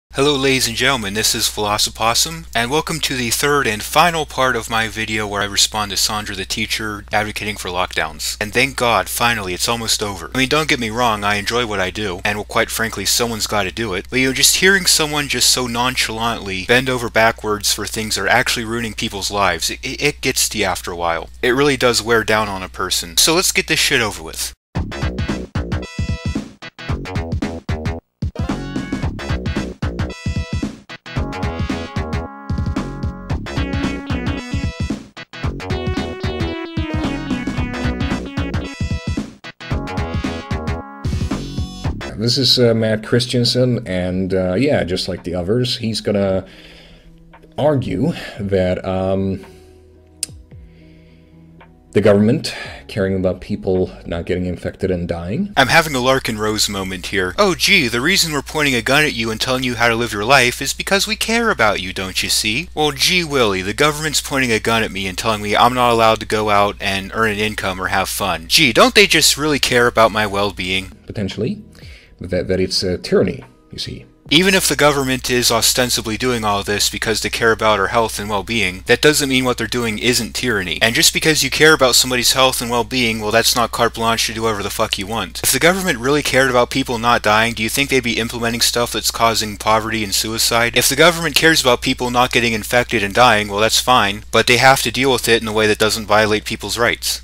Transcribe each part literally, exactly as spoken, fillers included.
Hello ladies and gentlemen, this is Philosophossum, and welcome to the third and final part of my video where I respond to Sandra the teacher advocating for lockdowns. And thank God, finally, it's almost over. I mean, don't get me wrong, I enjoy what I do, and well, quite frankly, someone's gotta do it. But you know, just hearing someone just so nonchalantly bend over backwards for things that are actually ruining people's lives, it, it gets to you after a while. It really does wear down on a person. So let's get this shit over with. This is uh, Matt Christensen, and uh, yeah, just like the others, he's gonna argue that um, the government caring about people not getting infected and dying. I'm having a Larkin Rose moment here. Oh gee, the reason we're pointing a gun at you and telling you how to live your life is because we care about you, don't you see? Well gee Willie, the government's pointing a gun at me and telling me I'm not allowed to go out and earn an income or have fun. Gee, don't they just really care about my well-being? Potentially. That, that it's a tyranny, you see. Even if the government is ostensibly doing all this because they care about our health and well-being, that doesn't mean what they're doing isn't tyranny. And just because you care about somebody's health and well-being, well, that's not carte blanche to do whatever the fuck you want. If the government really cared about people not dying, do you think they'd be implementing stuff that's causing poverty and suicide? If the government cares about people not getting infected and dying, well, that's fine, but they have to deal with it in a way that doesn't violate people's rights.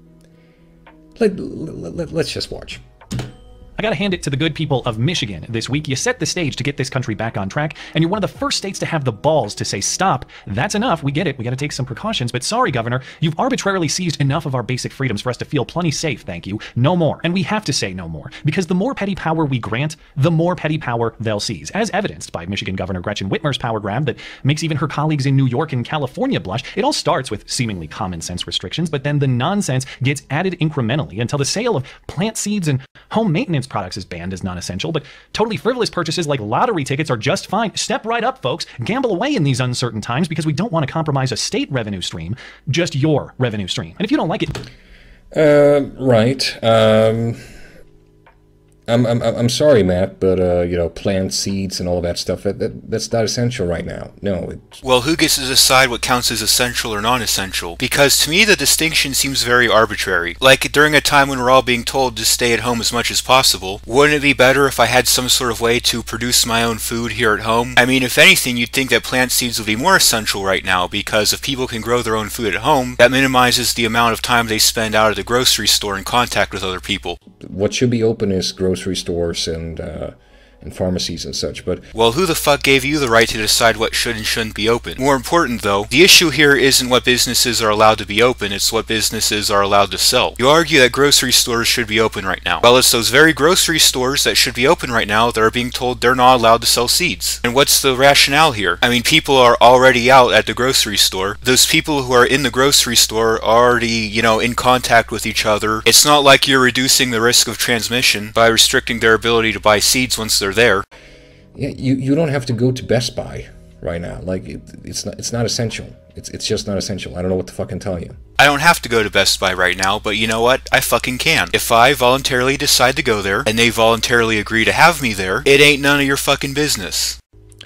Let, let, let, let's just watch. I gotta hand it to the good people of Michigan this week. You set the stage to get this country back on track, and you're one of the first states to have the balls to say, stop, that's enough, we get it, we gotta take some precautions, but sorry, Governor, you've arbitrarily seized enough of our basic freedoms for us to feel plenty safe, thank you. No more. And we have to say no more, because the more petty power we grant, the more petty power they'll seize, as evidenced by Michigan Governor Gretchen Whitmer's power grab that makes even her colleagues in New York and California blush. It all starts with seemingly common sense restrictions, but then the nonsense gets added incrementally until the sale of plant seeds and home maintenance products is banned as non-essential, but totally frivolous purchases like lottery tickets are just fine. Step right up, folks. Gamble away in these uncertain times because we don't want to compromise a state revenue stream, just your revenue stream. And if you don't like it... Uh, right. Um... I'm, I'm, I'm sorry, Matt, but, uh, you know, plant seeds and all that stuff, that, that that's not essential right now. No. It's... Well, who gets to decide what counts as essential or non-essential? Because to me, the distinction seems very arbitrary. Like, during a time when we're all being told to stay at home as much as possible, wouldn't it be better if I had some sort of way to produce my own food here at home? I mean, if anything, you'd think that plant seeds would be more essential right now, because if people can grow their own food at home, that minimizes the amount of time they spend out at the grocery store in contact with other people. What should be open is grocery stores and uh, and pharmacies and such, but... Well, who the fuck gave you the right to decide what should and shouldn't be open? More important, though, the issue here isn't what businesses are allowed to be open, it's what businesses are allowed to sell. You argue that grocery stores should be open right now. Well, it's those very grocery stores that should be open right now that are being told they're not allowed to sell seeds. And what's the rationale here? I mean, people are already out at the grocery store. Those people who are in the grocery store are already, you know, in contact with each other. It's not like you're reducing the risk of transmission by restricting their ability to buy seeds once they're there. Yeah, you, you don't have to go to Best Buy right now. Like, it, it's not it's not essential. It's it's just not essential. I don't know what to fucking tell you. I don't have to go to Best Buy right now, but you know what? I fucking can. If I voluntarily decide to go there, and they voluntarily agree to have me there, it ain't none of your fucking business.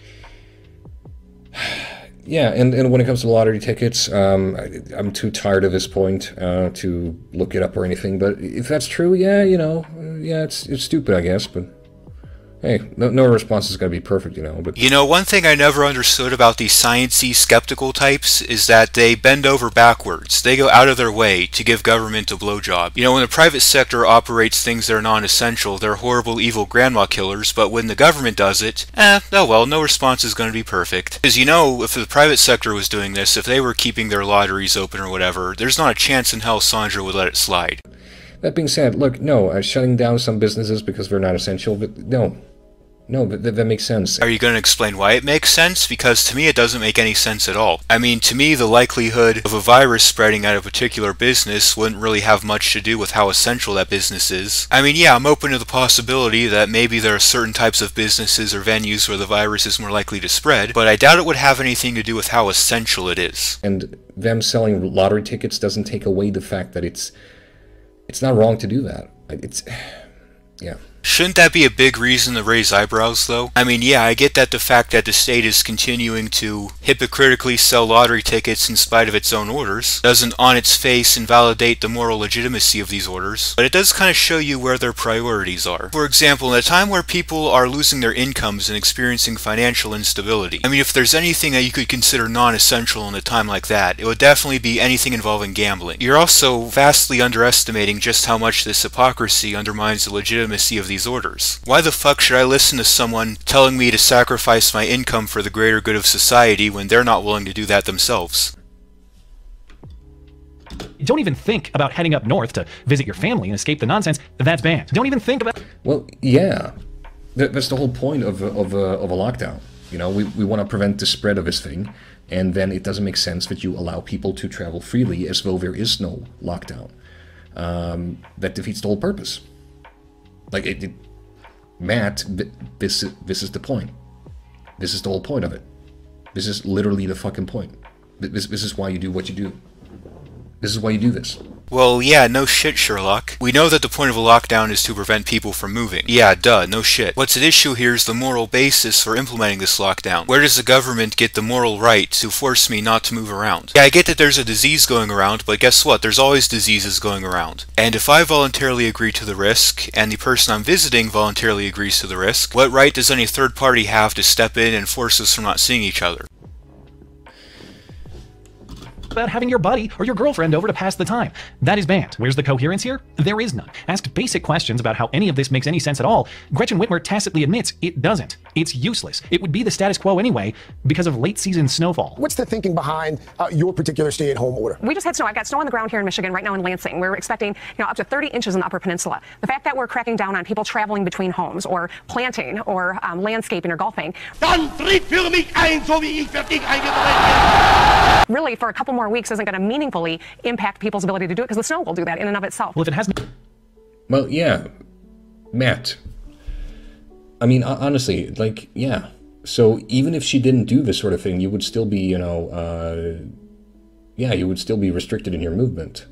Yeah, and, and when it comes to lottery tickets, um, I, I'm too tired at this point uh, to look it up or anything, but if that's true, yeah, you know, yeah, it's, it's stupid, I guess, but... Hey, no, no response is going to be perfect, you know, but... You know, one thing I never understood about these sciencey, skeptical types is that they bend over backwards. They go out of their way to give government a blowjob. You know, when the private sector operates things that are non-essential, they're horrible, evil grandma killers, but when the government does it, eh, oh well, no response is going to be perfect. Because, you know, if the private sector was doing this, if they were keeping their lotteries open or whatever, there's not a chance in hell Sandra would let it slide. That being said, look, no, uh, shutting down some businesses because they're not essential, but no. No, but th that makes sense. Are you going to explain why it makes sense? Because to me it doesn't make any sense at all. I mean, to me the likelihood of a virus spreading at a particular business wouldn't really have much to do with how essential that business is. I mean, yeah, I'm open to the possibility that maybe there are certain types of businesses or venues where the virus is more likely to spread, but I doubt it would have anything to do with how essential it is. And them selling lottery tickets doesn't take away the fact that it's it's not wrong to do that. It's... yeah. Shouldn't that be a big reason to raise eyebrows, though? I mean, yeah, I get that the fact that the state is continuing to hypocritically sell lottery tickets in spite of its own orders doesn't on its face invalidate the moral legitimacy of these orders, but it does kind of show you where their priorities are. For example, in a time where people are losing their incomes and experiencing financial instability, I mean, if there's anything that you could consider non-essential in a time like that, it would definitely be anything involving gambling. You're also vastly underestimating just how much this hypocrisy undermines the legitimacy of these orders. Why the fuck should I listen to someone telling me to sacrifice my income for the greater good of society when they're not willing to do that themselves? Don't even think about heading up north to visit your family and escape the nonsense. That's banned. Don't even think about... Well, yeah. That, that's the whole point of a, of a, of a lockdown. You know, we, we want to prevent the spread of this thing, and then it doesn't make sense that you allow people to travel freely as though there is no lockdown. Um, that defeats the whole purpose. Like, it, it, Matt, this, this is the point. This is the whole point of it. This is literally the fucking point. This, this is why you do what you do. This is why you do this. Well, yeah, no shit, Sherlock. We know that the point of a lockdown is to prevent people from moving. Yeah, duh, no shit. What's at issue here is the moral basis for implementing this lockdown. Where does the government get the moral right to force me not to move around? Yeah, I get that there's a disease going around, but guess what? There's always diseases going around. And if I voluntarily agree to the risk, and the person I'm visiting voluntarily agrees to the risk, what right does any third party have to step in and force us from not seeing each other? about having your buddy or your girlfriend over to pass the time. That is banned. Where's the coherence here? There is none. Asked basic questions about how any of this makes any sense at all, Gretchen Whitmer tacitly admits it doesn't. It's useless. It would be the status quo anyway because of late season snowfall. What's the thinking behind uh, your particular stay-at-home order? We just had snow. I've got snow on the ground here in Michigan right now in Lansing. We're expecting, you know, up to thirty inches in the Upper Peninsula. The fact that we're cracking down on people traveling between homes or planting or um, landscaping or golfing. Dann tritt für mich ein, so wie ich für dich eingetreten bin. Really, for a couple more weeks isn't going to meaningfully impact people's ability to do it because the snow will do that in and of itself. Well, if it hasn't... Well, yeah. Matt. I mean, honestly, like, yeah. So even if she didn't do this sort of thing, you would still be, you know, uh, yeah, you would still be restricted in your movement.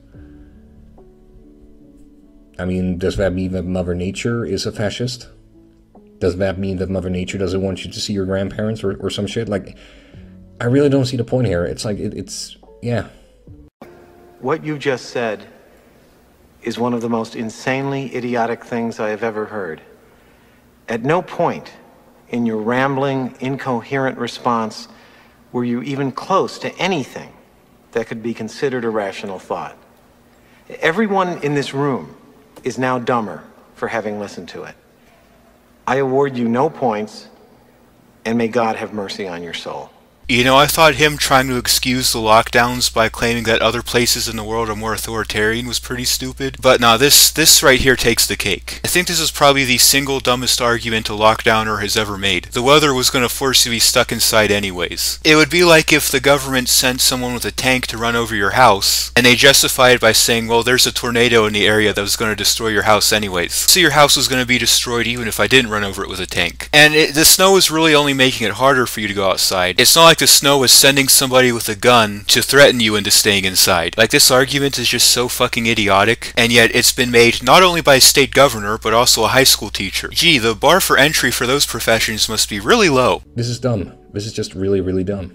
I mean, does that mean that Mother Nature is a fascist? Does that mean that Mother Nature doesn't want you to see your grandparents or, or some shit? Like, I really don't see the point here. It's like, it, it's, yeah. What you just said is one of the most insanely idiotic things I have ever heard. At no point in your rambling, incoherent response were you even close to anything that could be considered a rational thought. Everyone in this room is now dumber for having listened to it. I award you no points, and may God have mercy on your soul. You know, I thought him trying to excuse the lockdowns by claiming that other places in the world are more authoritarian was pretty stupid. But no, this this right here takes the cake. I think this is probably the single dumbest argument a lockdowner has ever made. The weather was going to force you to be stuck inside anyways. It would be like if the government sent someone with a tank to run over your house, and they justified it by saying, well, there's a tornado in the area that was going to destroy your house anyways. So your house was going to be destroyed even if I didn't run over it with a tank. And it, the snow is really only making it harder for you to go outside. It's not like the snow was sending somebody with a gun to threaten you into staying inside. Like, this argument is just so fucking idiotic, and yet it's been made not only by a state governor, but also a high school teacher. Gee, the bar for entry for those professions must be really low. This is dumb. This is just really, really dumb.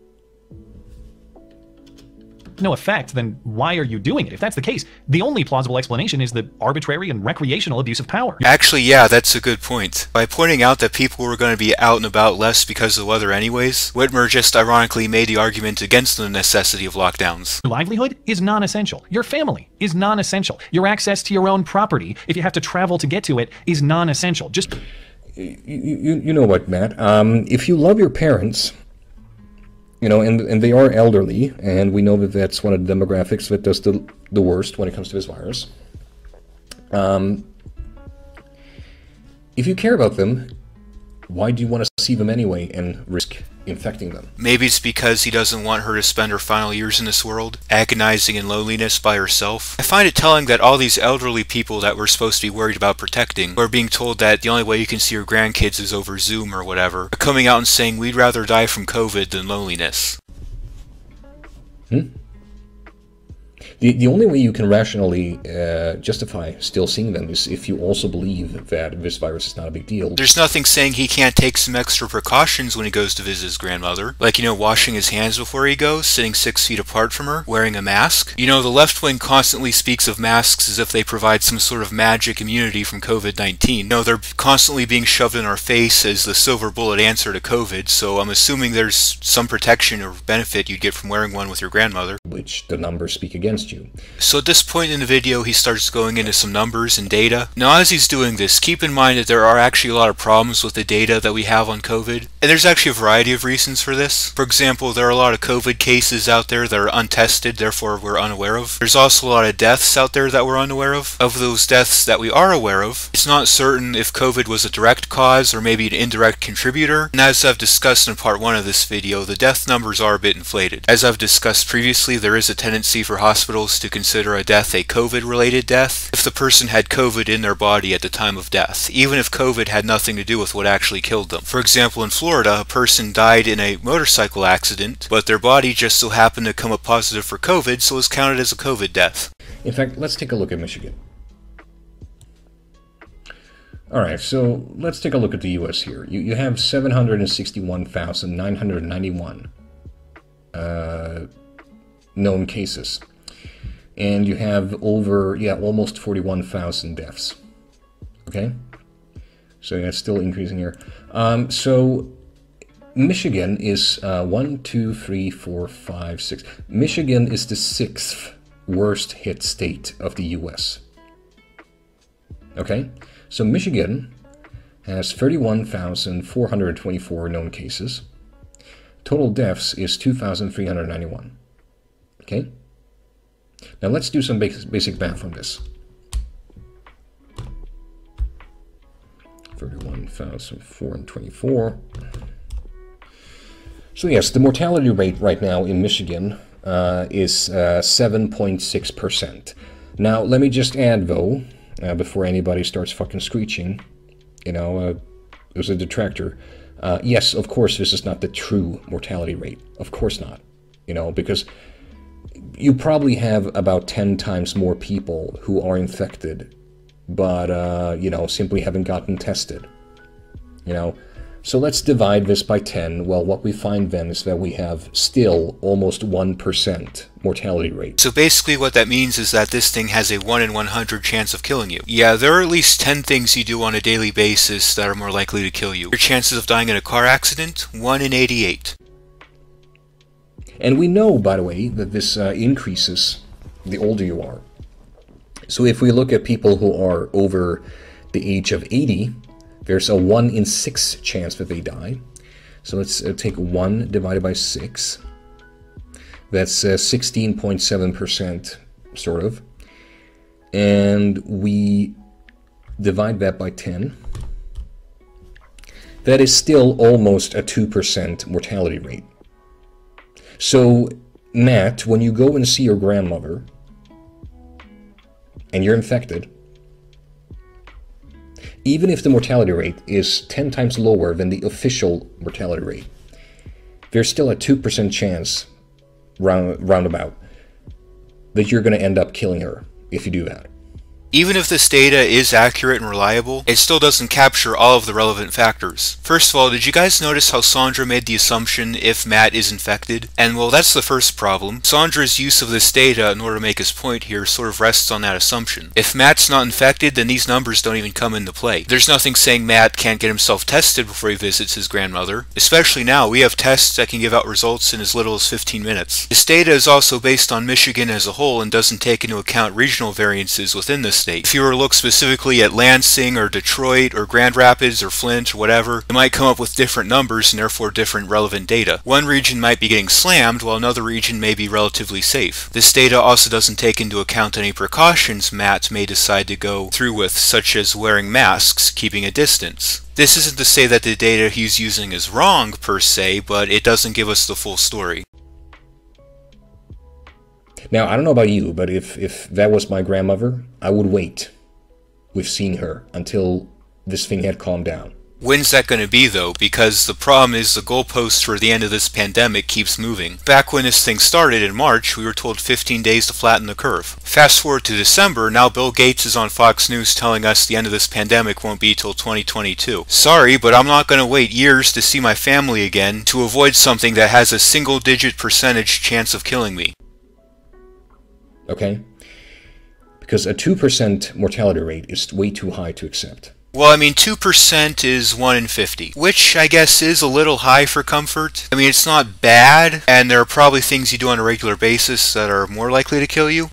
No effect, then why are you doing it? If that's the case, the only plausible explanation is the arbitrary and recreational abuse of power. Actually, yeah, that's a good point. By pointing out that people were going to be out and about less because of the weather anyways, Whitmer just ironically made the argument against the necessity of lockdowns. Your livelihood is non-essential. Your family is non-essential. Your access to your own property, if you have to travel to get to it, is non-essential. Just... You, you, you know what, Matt? Um, if you love your parents... You know, and and they are elderly, and we know that that's one of the demographics that does the, the worst when it comes to this virus. Um, if you care about them, why do you want to see them anyway and risk infecting them? Maybe it's because he doesn't want her to spend her final years in this world, agonizing in loneliness by herself. I find it telling that all these elderly people that we're supposed to be worried about protecting, are being told that the only way you can see your grandkids is over Zoom or whatever, are coming out and saying we'd rather die from COVID than loneliness. Hmm? The, the only way you can rationally uh, justify still seeing them is if you also believe that this virus is not a big deal. There's nothing saying he can't take some extra precautions when he goes to visit his grandmother. Like, you know, washing his hands before he goes, sitting six feet apart from her, wearing a mask. You know, the left wing constantly speaks of masks as if they provide some sort of magic immunity from COVID nineteen. You know, they're constantly being shoved in our face as the silver bullet answer to COVID, so I'm assuming there's some protection or benefit you'd get from wearing one with your grandmother. Which the numbers speak against you. So at this point in the video, he starts going into some numbers and data. Now, as he's doing this, keep in mind that there are actually a lot of problems with the data that we have on COVID, and there's actually a variety of reasons for this. For example, there are a lot of COVID cases out there that are untested, therefore we're unaware of. There's also a lot of deaths out there that we're unaware of. Of those deaths that we are aware of, it's not certain if COVID was a direct cause or maybe an indirect contributor, and as I've discussed in part one of this video, the death numbers are a bit inflated. As I've discussed previously, there is a tendency for hospitals to consider a death a COVID-related death if the person had COVID in their body at the time of death, even if COVID had nothing to do with what actually killed them. For example, in Florida, a person died in a motorcycle accident, but their body just so happened to come up positive for COVID, so it was counted as a COVID death. In fact, let's take a look at Michigan. Alright, so let's take a look at the U S here. You, you have seven hundred sixty-one thousand nine hundred ninety-one uh, known cases. And you have over, yeah, almost forty-one thousand deaths. Okay? So yeah, it's still increasing here. Um, so Michigan is uh, one, two, three, four, five, six. Michigan is the sixth worst hit state of the U S. Okay? So Michigan has thirty-one thousand four hundred twenty-four known cases. Total deaths is two thousand three hundred ninety-one. Okay? Now let's do some basic, basic math on this. thirty-one thousand four hundred twenty-four. So yes, the mortality rate right now in Michigan uh, is uh, seven point six percent. Now let me just add though, uh, before anybody starts fucking screeching, you know, uh, there's a detractor. Uh, yes, of course this is not the true mortality rate. Of course not. You know, because you probably have about ten times more people who are infected, but, uh, you know, simply haven't gotten tested. You know, so let's divide this by ten. Well, what we find then is that we have still almost one percent mortality rate. So basically what that means is that this thing has a one in one hundred chance of killing you. Yeah, there are at least ten things you do on a daily basis that are more likely to kill you. Your chances of dying in a car accident, one in eighty-eight. And we know, by the way, that this uh, increases the older you are. So if we look at people who are over the age of eighty, there's a one in six chance that they die. So let's uh, take one divided by six. That's uh, sixteen point seven percent, sort of. And we divide that by ten. That is still almost a two percent mortality rate. So, Matt, when you go and see your grandmother, and you're infected, even if the mortality rate is ten times lower than the official mortality rate, there's still a two percent chance, round, roundabout, that you're going to end up killing her if you do that. Even if this data is accurate and reliable, it still doesn't capture all of the relevant factors. First of all, did you guys notice how Sandra made the assumption if Matt is infected? And well, that's the first problem. Sandra's use of this data in order to make his point here sort of rests on that assumption. If Matt's not infected, then these numbers don't even come into play. There's nothing saying Matt can't get himself tested before he visits his grandmother. Especially now, we have tests that can give out results in as little as fifteen minutes. This data is also based on Michigan as a whole and doesn't take into account regional variances within this state. If you were to look specifically at Lansing or Detroit or Grand Rapids or Flint or whatever, you might come up with different numbers and therefore different relevant data. One region might be getting slammed while another region may be relatively safe. This data also doesn't take into account any precautions Matt may decide to go through with, such as wearing masks, keeping a distance. This isn't to say that the data he's using is wrong per se, but it doesn't give us the full story. Now, I don't know about you, but if, if that was my grandmother, I would wait with seeing her until this thing had calmed down. When's that going to be, though? Because the problem is the goalpost for the end of this pandemic keeps moving. Back when this thing started in March, we were told fifteen days to flatten the curve. Fast forward to December, now Bill Gates is on Fox News telling us the end of this pandemic won't be till twenty twenty-two. Sorry, but I'm not going to wait years to see my family again to avoid something that has a single-digit percentage chance of killing me. Okay? Because a two percent mortality rate is way too high to accept. Well, I mean, two percent is one in fifty, which I guess is a little high for comfort. I mean, it's not bad, and there are probably things you do on a regular basis that are more likely to kill you.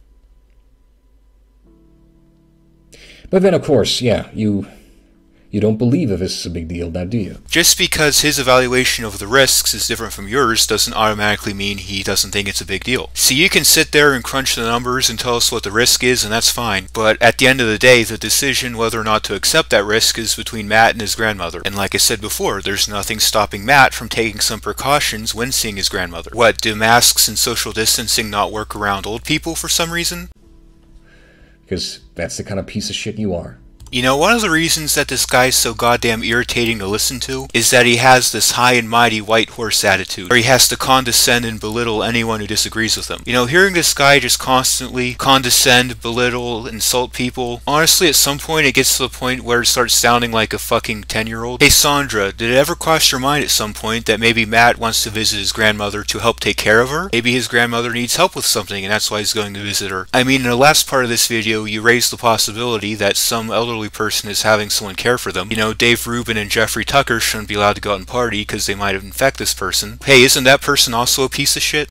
But then, of course, yeah, you you don't believe if this is a big deal, now do you? Just because his evaluation of the risks is different from yours doesn't automatically mean he doesn't think it's a big deal. See, you can sit there and crunch the numbers and tell us what the risk is, and that's fine. But at the end of the day, the decision whether or not to accept that risk is between Matt and his grandmother. And like I said before, there's nothing stopping Matt from taking some precautions when seeing his grandmother. What, do masks and social distancing not work around old people for some reason? Because that's the kind of piece of shit you are. You know, one of the reasons that this guy's so goddamn irritating to listen to is that he has this high and mighty white horse attitude, where he has to condescend and belittle anyone who disagrees with him. You know, hearing this guy just constantly condescend, belittle, insult people, honestly, at some point it gets to the point where it starts sounding like a fucking ten-year-old. Hey Sandra, did it ever cross your mind at some point that maybe Matt wants to visit his grandmother to help take care of her? Maybe his grandmother needs help with something and that's why he's going to visit her. I mean, in the last part of this video, you raised the possibility that some elderly person is having someone care for them. You know, Dave Rubin and Jeffrey Tucker shouldn't be allowed to go out and party because they might infect this person. Hey, isn't that person also a piece of shit?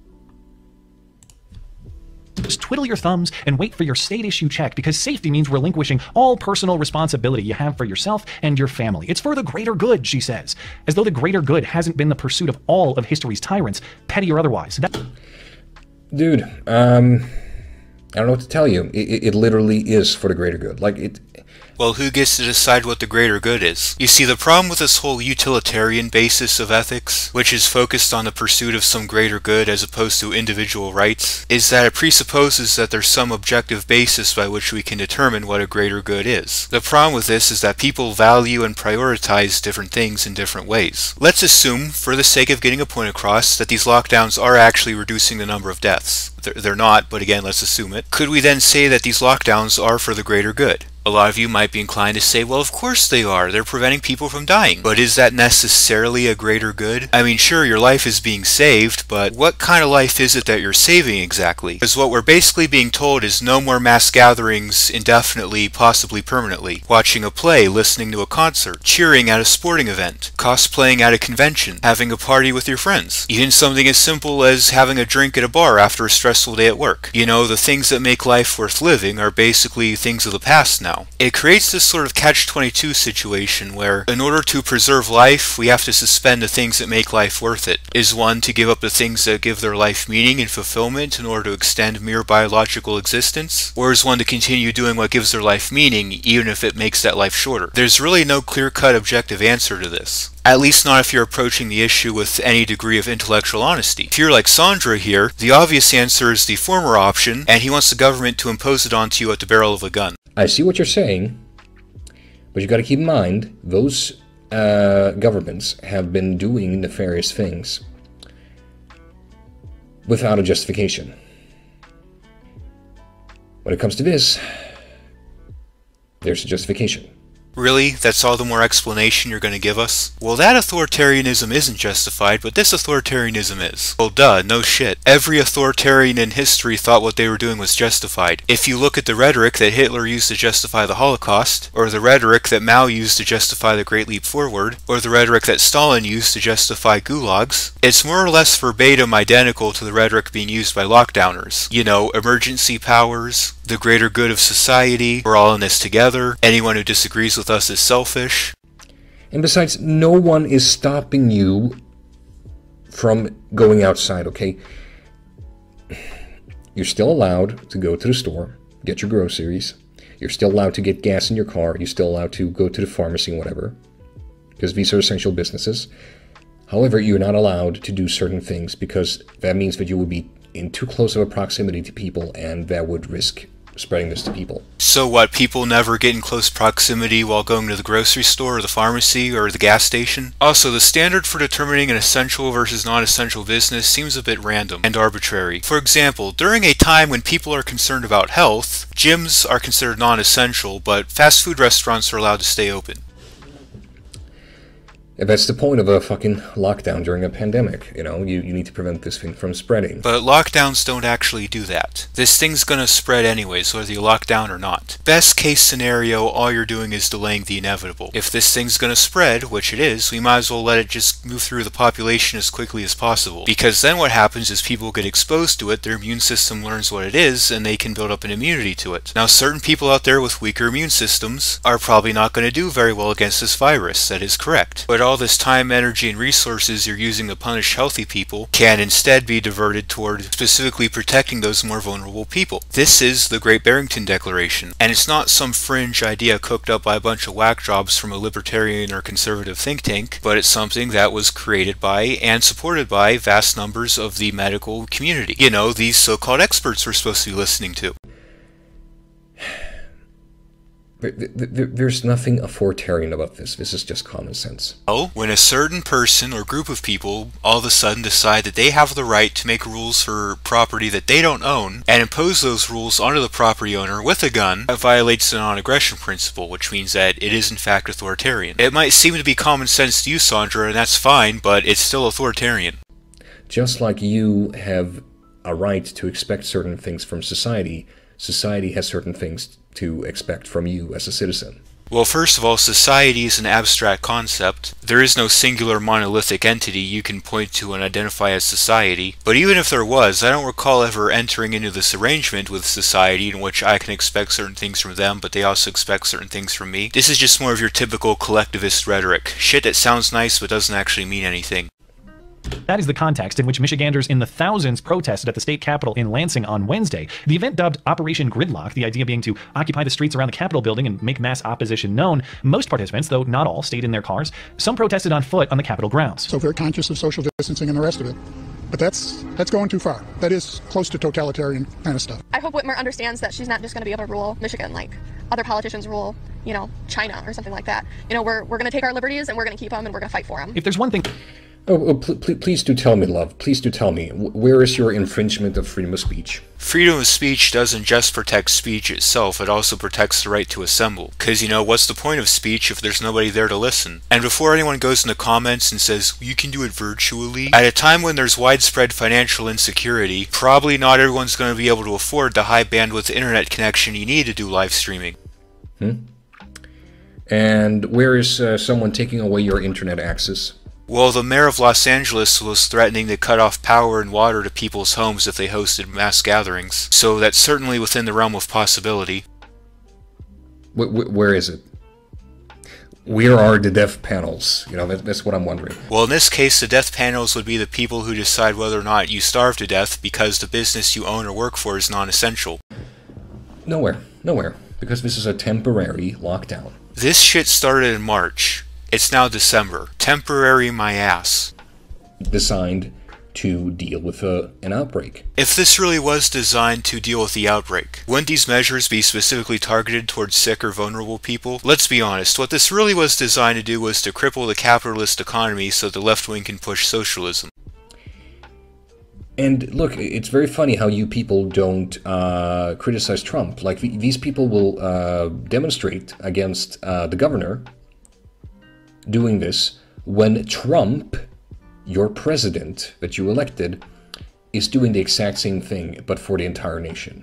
Just twiddle your thumbs and wait for your state issue check, because safety means relinquishing all personal responsibility you have for yourself and your family. It's for the greater good, she says, as though the greater good hasn't been the pursuit of all of history's tyrants, petty or otherwise. That Dude, um, I don't know what to tell you. It, it, it literally is for the greater good. Like, it... Well, who gets to decide what the greater good is? You see, the problem with this whole utilitarian basis of ethics, which is focused on the pursuit of some greater good as opposed to individual rights, is that it presupposes that there's some objective basis by which we can determine what a greater good is. The problem with this is that people value and prioritize different things in different ways. Let's assume, for the sake of getting a point across, that these lockdowns are actually reducing the number of deaths. They're, they're not, but again, let's assume it. Could we then say that these lockdowns are for the greater good? A lot of you might be inclined to say, well, of course they are. They're preventing people from dying. But is that necessarily a greater good? I mean, sure, your life is being saved, but what kind of life is it that you're saving exactly? Because what we're basically being told is no more mass gatherings indefinitely, possibly permanently. Watching a play, listening to a concert, cheering at a sporting event, cosplaying at a convention, having a party with your friends. Even something as simple as having a drink at a bar after a stressful day at work. You know, the things that make life worth living are basically things of the past now. It creates this sort of catch twenty-two situation where, in order to preserve life, we have to suspend the things that make life worth it. Is one to give up the things that give their life meaning and fulfillment in order to extend mere biological existence? Or is one to continue doing what gives their life meaning, even if it makes that life shorter? There's really no clear-cut objective answer to this. At least not if you're approaching the issue with any degree of intellectual honesty. If you're like Sandra here, the obvious answer is the former option, and he wants the government to impose it onto you at the barrel of a gun. I see what you're saying, but you got to keep in mind, those uh, governments have been doing nefarious things without a justification. When it comes to this, there's a justification. Really? That's all the more explanation you're going to give us? Well, that authoritarianism isn't justified, but this authoritarianism is. Well, duh, no shit. Every authoritarian in history thought what they were doing was justified. If you look at the rhetoric that Hitler used to justify the Holocaust, or the rhetoric that Mao used to justify the Great Leap Forward, or the rhetoric that Stalin used to justify gulags, it's more or less verbatim identical to the rhetoric being used by lockdowners. You know, emergency powers, the greater good of society, we're all in this together, anyone who disagrees with us is selfish. And besides, no one is stopping you from going outside, okay? You're still allowed to go to the store, get your groceries. You're still allowed to get gas in your car. You're still allowed to go to the pharmacy and whatever, because these are essential businesses. However, you're not allowed to do certain things because that means that you would be in too close of a proximity to people, and that would risk spreading this to people. So what, people never get in close proximity while going to the grocery store or the pharmacy or the gas station? Also, the standard for determining an essential versus non-essential business seems a bit random and arbitrary. For example, during a time when people are concerned about health, gyms are considered non-essential, but fast food restaurants are allowed to stay open. That's the point of a fucking lockdown during a pandemic, you know? You, you need to prevent this thing from spreading. But lockdowns don't actually do that. This thing's gonna spread anyways, whether you lock down or not. Best case scenario, all you're doing is delaying the inevitable. If this thing's gonna spread, which it is, we might as well let it just move through the population as quickly as possible. Because then what happens is people get exposed to it, their immune system learns what it is, and they can build up an immunity to it. Now, certain people out there with weaker immune systems are probably not gonna do very well against this virus, that is correct. But all this time, energy, and resources you're using to punish healthy people can instead be diverted toward specifically protecting those more vulnerable people. This is the Great Barrington Declaration, and it's not some fringe idea cooked up by a bunch of whack jobs from a libertarian or conservative think tank, but it's something that was created by and supported by vast numbers of the medical community. You know, these so-called experts we're supposed to be listening to. There's nothing authoritarian about this. This is just common sense. Oh, when a certain person or group of people all of a sudden decide that they have the right to make rules for property that they don't own and impose those rules onto the property owner with a gun, that violates the non-aggression principle, which means that it is in fact authoritarian. It might seem to be common sense to you, Sandra, and that's fine, but it's still authoritarian. Just like you have a right to expect certain things from society, society has certain things to expect from you as a citizen. Well, first of all, society is an abstract concept. There is no singular monolithic entity you can point to and identify as society. But even if there was, I don't recall ever entering into this arrangement with society in which I can expect certain things from them, but they also expect certain things from me. This is just more of your typical collectivist rhetoric. Shit that sounds nice but doesn't actually mean anything. That is the context in which Michiganders in the thousands protested at the state capitol in Lansing on Wednesday. The event, dubbed Operation Gridlock, the idea being to occupy the streets around the Capitol building and make mass opposition known. Most participants, though not all, stayed in their cars. Some protested on foot on the Capitol grounds. So very conscious of social distancing and the rest of it. But that's that's going too far. That is close to totalitarian kind of stuff. I hope Whitmer understands that she's not just going to be able to rule Michigan like other politicians rule, you know, China or something like that. You know, we're, we're going to take our liberties and we're going to keep them and we're going to fight for them. If there's one thing... Oh, oh pl pl please do tell me, love. Please do tell me. Where is your infringement of freedom of speech? Freedom of speech doesn't just protect speech itself, it also protects the right to assemble. Because, you know, what's the point of speech if there's nobody there to listen? And before anyone goes in the comments and says, you can do it virtually, at a time when there's widespread financial insecurity, probably not everyone's going to be able to afford the high bandwidth internet connection you need to do live streaming. Hmm? And where is uh, someone taking away your internet access? Well, the mayor of Los Angeles was threatening to cut off power and water to people's homes if they hosted mass gatherings, so that's certainly within the realm of possibility. W w where is it? Where are the death panels? You know, that, that's what I'm wondering. Well, in this case, the death panels would be the people who decide whether or not you starve to death because the business you own or work for is non-essential. Nowhere. Nowhere. Because this is a temporary lockdown. This shit started in March. It's now December. Temporary my ass. Designed to deal with a, an outbreak. If this really was designed to deal with the outbreak, wouldn't these measures be specifically targeted towards sick or vulnerable people? Let's be honest, what this really was designed to do was to cripple the capitalist economy so the left wing can push socialism. And look, it's very funny how you people don't uh, criticize Trump. Like, these people will uh, demonstrate against uh, the governor doing this when Trump, your president that you elected, is doing the exact same thing, but for the entire nation.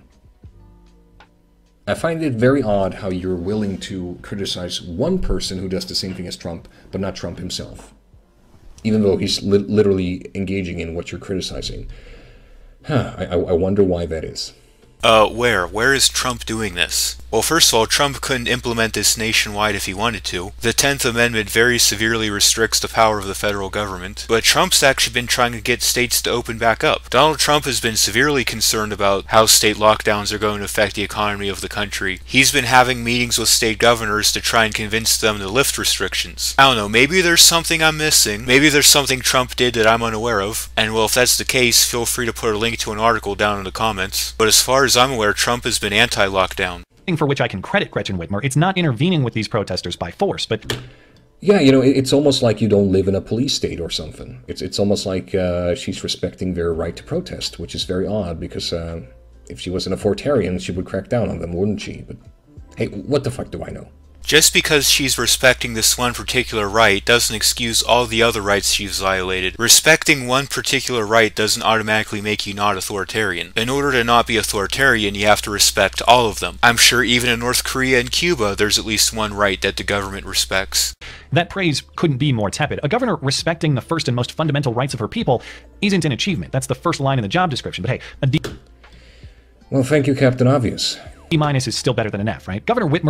I find it very odd how you're willing to criticize one person who does the same thing as Trump, but not Trump himself, even though he's li literally engaging in what you're criticizing. Huh, I, I wonder why that is. Uh, where? Where is Trump doing this? Well, first of all, Trump couldn't implement this nationwide if he wanted to. The tenth Amendment very severely restricts the power of the federal government. But Trump's actually been trying to get states to open back up. Donald Trump has been severely concerned about how state lockdowns are going to affect the economy of the country. He's been having meetings with state governors to try and convince them to lift restrictions. I don't know, maybe there's something I'm missing. Maybe there's something Trump did that I'm unaware of. And well, if that's the case, feel free to put a link to an article down in the comments. But as far as as I'm aware, Trump has been anti-lockdown. For which I can credit Gretchen Whitmer. It's not intervening with these protesters by force, but... Yeah, you know, it's almost like you don't live in a police state or something. It's it's almost like uh, she's respecting their right to protest, which is very odd, because uh, if she was an authoritarian, she would crack down on them, wouldn't she? But hey, what the fuck do I know? Just because she's respecting this one particular right doesn't excuse all the other rights she's violated. Respecting one particular right doesn't automatically make you not authoritarian. In order to not be authoritarian, you have to respect all of them. I'm sure even in North Korea and Cuba, there's at least one right that the government respects. That praise couldn't be more tepid. A governor respecting the first and most fundamental rights of her people isn't an achievement. That's the first line in the job description. But hey, a D... Well, thank you, Captain Obvious. D minus is still better than an F, right? Governor Whitmer...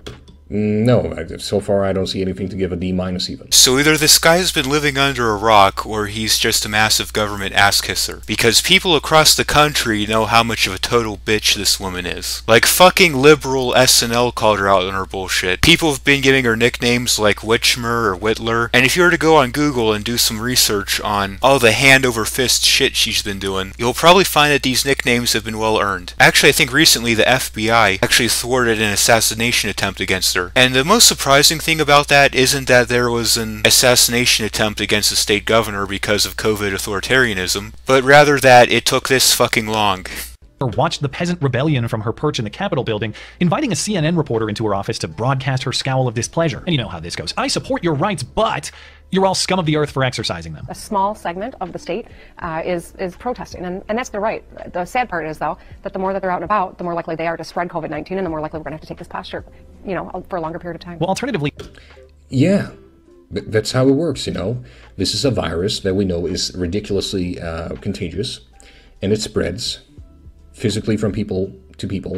No, so far I don't see anything to give a D minus even. So either this guy's been living under a rock, or he's just a massive government ass-kisser. Because people across the country know how much of a total bitch this woman is. Like fucking liberal S N L called her out on her bullshit. People have been giving her nicknames like Witchmer or Whittler. And if you were to go on Google and do some research on all the hand-over-fist shit she's been doing, you'll probably find that these nicknames have been well earned. Actually, I think recently the F B I actually thwarted an assassination attempt against her. And the most surprising thing about that isn't that there was an assassination attempt against the state governor because of COVID authoritarianism, but rather that it took this fucking long. Watched the peasant rebellion from her perch in the Capitol building, inviting a C N N reporter into her office to broadcast her scowl of displeasure. And you know how this goes. I support your rights, but you're all scum of the earth for exercising them. A small segment of the state uh, is is protesting, and, and that's their right. The sad part is, though, that the more that they're out and about, the more likely they are to spread COVID nineteen, and the more likely we're going to have to take this posture, you know, for a longer period of time. Well, alternatively... Yeah, that's how it works, you know. This is a virus that we know is ridiculously uh, contagious, and it spreads physically from people to people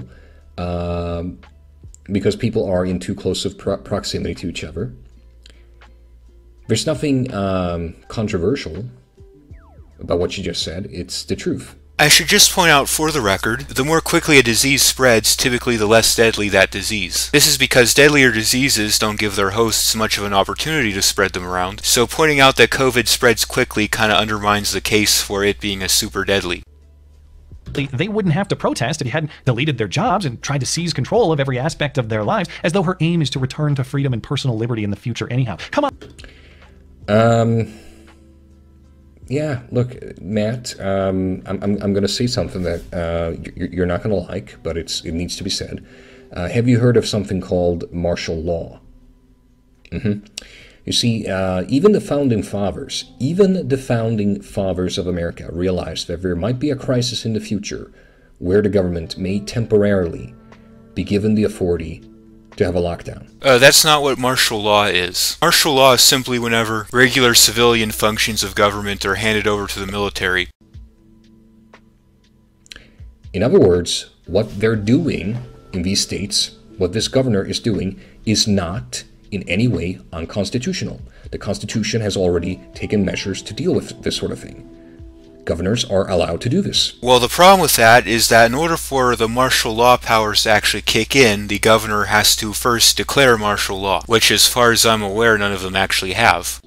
um, because people are in too close of pro proximity to each other. There's nothing um, controversial about what you just said. It's the truth. I should just point out for the record, the more quickly a disease spreads, typically the less deadly that disease. This is because deadlier diseases don't give their hosts much of an opportunity to spread them around, so pointing out that COVID spreads quickly kind of undermines the case for it being a super deadly. They wouldn't have to protest if you hadn't deleted their jobs and tried to seize control of every aspect of their lives, as though her aim is to return to freedom and personal liberty in the future anyhow. Come on. Um... Yeah, look, Matt, um, I'm, I'm, I'm going to say something that uh, you're, you're not going to like, but it's it needs to be said. Uh, have you heard of something called martial law? Mm-hmm. You see, uh, even the founding fathers, even the founding fathers of America realized that there might be a crisis in the future where the government may temporarily be given the authority to have a lockdown. Uh, that's not what martial law is. Martial law is simply whenever regular civilian functions of government are handed over to the military. In other words, what they're doing in these states, what this governor is doing, is not in any way unconstitutional. The Constitution has already taken measures to deal with this sort of thing. Governors are allowed to do this. Well, the problem with that is that in order for the martial law powers to actually kick in, the governor has to first declare martial law, which as far as I'm aware, none of them actually have.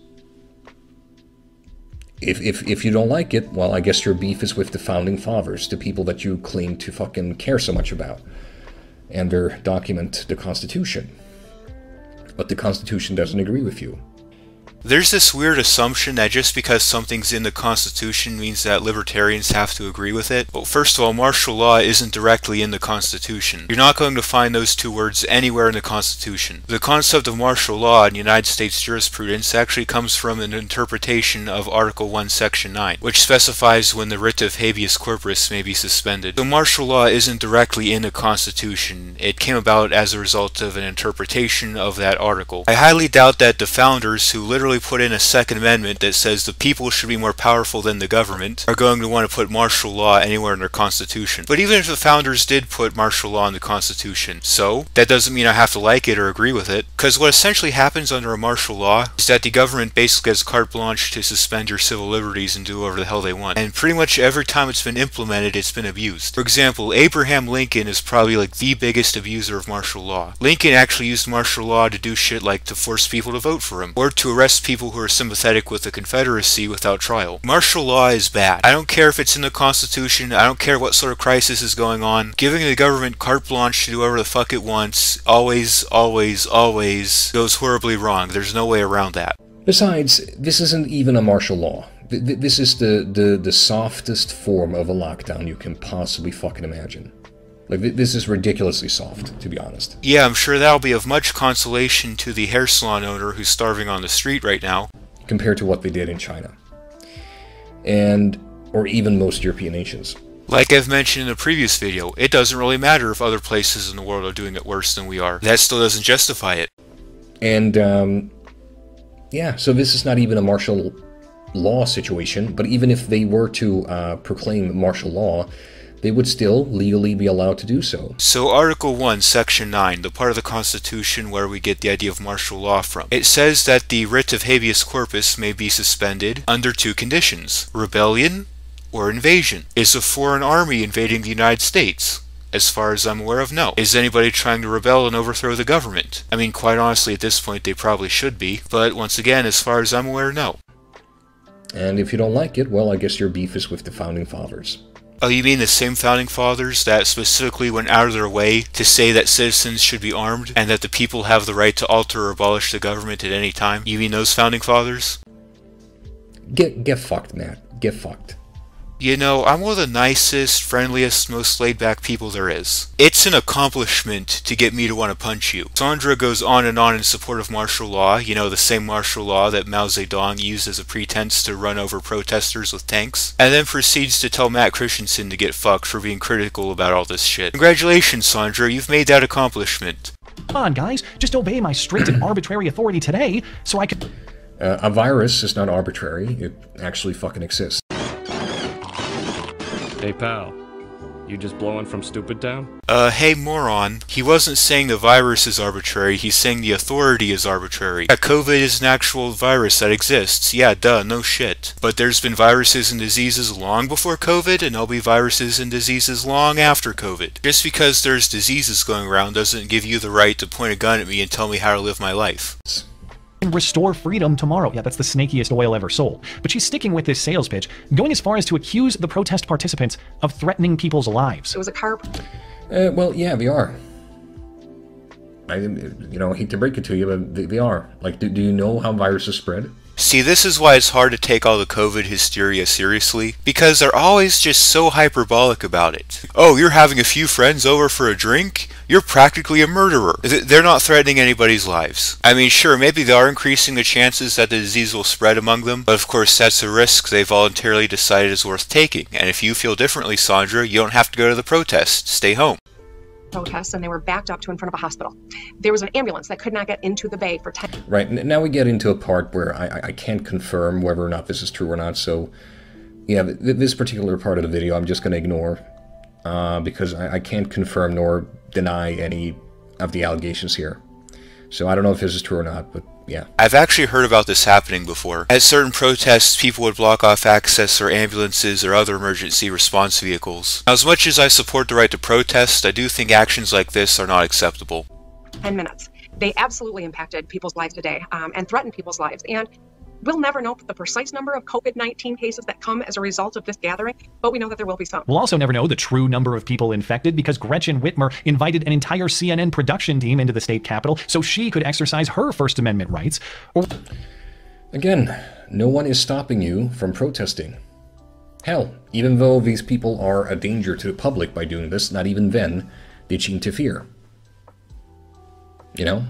If, if, if you don't like it, well, I guess your beef is with the founding fathers, the people that you claim to fucking care so much about, and their document the Constitution. But the Constitution doesn't agree with you. There's this weird assumption that just because something's in the Constitution means that libertarians have to agree with it. Well, first of all, martial law isn't directly in the Constitution. You're not going to find those two words anywhere in the Constitution. The concept of martial law in United States jurisprudence actually comes from an interpretation of Article one, Section nine, which specifies when the writ of habeas corpus may be suspended. So martial law isn't directly in the Constitution. It came about as a result of an interpretation of that article. I highly doubt that the founders, who literally put in a Second Amendment that says the people should be more powerful than the government, are going to want to put martial law anywhere in their Constitution. But even if the founders did put martial law in the Constitution, so that doesn't mean I have to like it or agree with it, because what essentially happens under a martial law is that the government basically has carte blanche to suspend your civil liberties and do whatever the hell they want. And pretty much every time it's been implemented, it's been abused. For example, Abraham Lincoln is probably like the biggest abuser of martial law. Lincoln actually used martial law to do shit like to force people to vote for him, or to arrest arrest people who are sympathetic with the Confederacy without trial. Martial law is bad. I don't care if it's in the Constitution, I don't care what sort of crisis is going on. Giving the government carte blanche to do whatever the fuck it wants always, always, always goes horribly wrong. There's no way around that. Besides, this isn't even a martial law. This is the, the, the softest form of a lockdown you can possibly fucking imagine. Like, this is ridiculously soft, to be honest. Yeah, I'm sure that'll be of much consolation to the hair salon owner who's starving on the street right now. Compared to what they did in China. And, or even most European nations. Like I've mentioned in a previous video, it doesn't really matter if other places in the world are doing it worse than we are. That still doesn't justify it. And, um... yeah, so this is not even a martial law situation, but even if they were to uh, proclaim martial law, they would still legally be allowed to do so. So Article one, Section nine, the part of the Constitution where we get the idea of martial law from. It says that the writ of habeas corpus may be suspended under two conditions: rebellion or invasion. Is a foreign army invading the United States? As far as I'm aware of, no. Is anybody trying to rebel and overthrow the government? I mean, quite honestly, at this point, they probably should be. But once again, as far as I'm aware, no. And if you don't like it, well, I guess your beef is with the Founding Fathers. Oh, you mean the same Founding Fathers that specifically went out of their way to say that citizens should be armed and that the people have the right to alter or abolish the government at any time? You mean those Founding Fathers? Get, get fucked, Matt. Get fucked. You know, I'm one of the nicest, friendliest, most laid-back people there is. It's an accomplishment to get me to want to punch you. Sandra goes on and on in support of martial law, you know, the same martial law that Mao Zedong used as a pretense to run over protesters with tanks, and then proceeds to tell Matt Christensen to get fucked for being critical about all this shit. Congratulations, Sandra, you've made that accomplishment. Come on, guys, just obey my strict and arbitrary authority today, so I could... Uh, a virus is not arbitrary, it actually fucking exists. Hey pal, you just blowing from Stupid Town? Uh, hey moron. He wasn't saying the virus is arbitrary, he's saying the authority is arbitrary. Yeah, COVID is an actual virus that exists. Yeah, duh, no shit. But there's been viruses and diseases long before COVID, and there'll be viruses and diseases long after COVID. Just because there's diseases going around doesn't give you the right to point a gun at me and tell me how to live my life. And restore freedom tomorrow. Yeah, that's the snakiest oil ever sold. But she's sticking with this sales pitch, going as far as to accuse the protest participants of threatening people's lives. It was a car. Uh, well, yeah, they are. I, you know, I hate to break it to you, but they, they are. Like, do, do you know how viruses spread? See, this is why it's hard to take all the COVID hysteria seriously, because they're always just so hyperbolic about it. Oh, you're having a few friends over for a drink? You're practically a murderer. They're not threatening anybody's lives. I mean, sure, maybe they are increasing the chances that the disease will spread among them, but of course that's a risk they voluntarily decided is worth taking. And if you feel differently, Sandra, you don't have to go to the protest. Stay home. Protests, and they were backed up to in front of a hospital. There was an ambulance that could not get into the bay for ten. Right, now we get into a part where I, I can't confirm whether or not this is true or not, so yeah, th this particular part of the video I'm just going to ignore, uh, because I, I can't confirm nor deny any of the allegations here. So I don't know if this is true or not, but yeah. I've actually heard about this happening before. At certain protests, people would block off access or ambulances or other emergency response vehicles. Now, as much as I support the right to protest, I do think actions like this are not acceptable. ten minutes. They absolutely impacted people's lives today um, and threatened people's lives. And we'll never know the precise number of COVID nineteen cases that come as a result of this gathering, but we know that there will be some. We'll also never know the true number of people infected because Gretchen Whitmer invited an entire C N N production team into the state capitol so she could exercise her First Amendment rights. Or Again, no one is stopping you from protesting. Hell, even though these people are a danger to the public by doing this, not even then did she interfere. You know?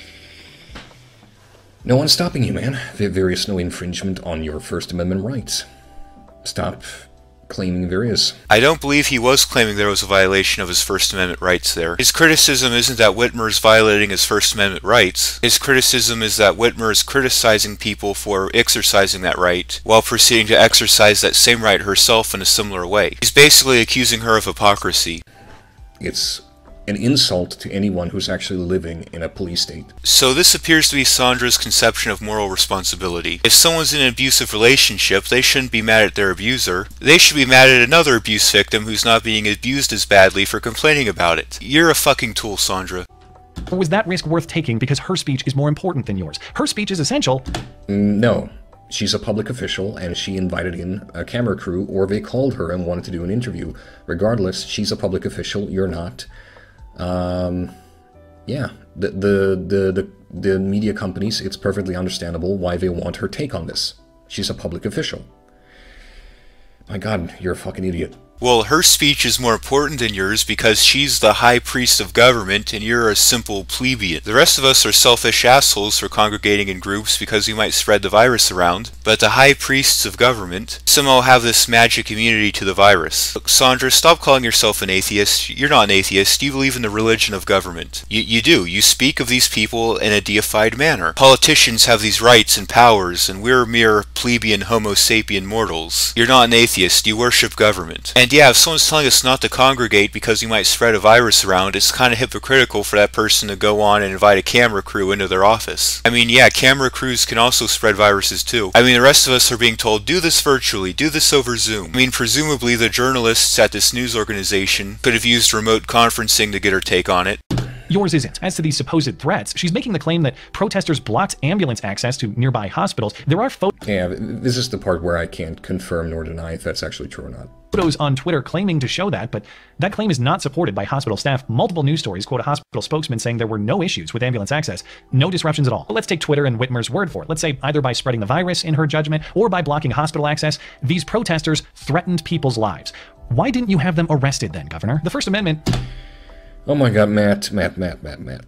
No one's stopping you, man. There is no infringement on your First Amendment rights. Stop claiming there is. I don't believe he was claiming there was a violation of his First Amendment rights there. His criticism isn't that Whitmer is violating his First Amendment rights. His criticism is that Whitmer is criticizing people for exercising that right, while proceeding to exercise that same right herself in a similar way. He's basically accusing her of hypocrisy. It's an insult to anyone who's actually living in a police state. So this appears to be Sandra's conception of moral responsibility. If someone's in an abusive relationship, they shouldn't be mad at their abuser. They should be mad at another abuse victim who's not being abused as badly for complaining about it. You're a fucking tool, Sandra. Or was that risk worth taking because her speech is more important than yours? Her speech is essential. No. She's a public official, and she invited in a camera crew, or they called her and wanted to do an interview. Regardless, she's a public official, you're not. Um, yeah, the, the, the, the, the media companies, it's perfectly understandable why they want her take on this. She's a public official. My God, you're a fucking idiot. Well, her speech is more important than yours because she's the high priest of government and you're a simple plebeian. The rest of us are selfish assholes for congregating in groups because we might spread the virus around, but the high priests of government somehow have this magic immunity to the virus. Look, Sandra, stop calling yourself an atheist. You're not an atheist. You believe in the religion of government. You, you do. You speak of these people in a deified manner. Politicians have these rights and powers, and we're mere plebeian homo sapien mortals. You're not an atheist. You worship government. And yeah, if someone's telling us not to congregate because you might spread a virus around, it's kind of hypocritical for that person to go on and invite a camera crew into their office. I mean, yeah, camera crews can also spread viruses too. I mean, the rest of us are being told, do this virtually, do this over Zoom. I mean, presumably the journalists at this news organization could have used remote conferencing to get her take on it. Yours isn't. As to these supposed threats, she's making the claim that protesters blocked ambulance access to nearby hospitals. There are photos. Yeah, this is the part where I can't confirm nor deny if that's actually true or not. Photos on Twitter claiming to show that, but that claim is not supported by hospital staff. Multiple news stories quote a hospital spokesman saying there were no issues with ambulance access, no disruptions at all. But let's take Twitter and Whitmer's word for it. Let's say either by spreading the virus, in her judgment, or by blocking hospital access, these protesters threatened people's lives. Why didn't you have them arrested then, Governor? The First Amendment... Oh my God, Matt, Matt, Matt, Matt, Matt.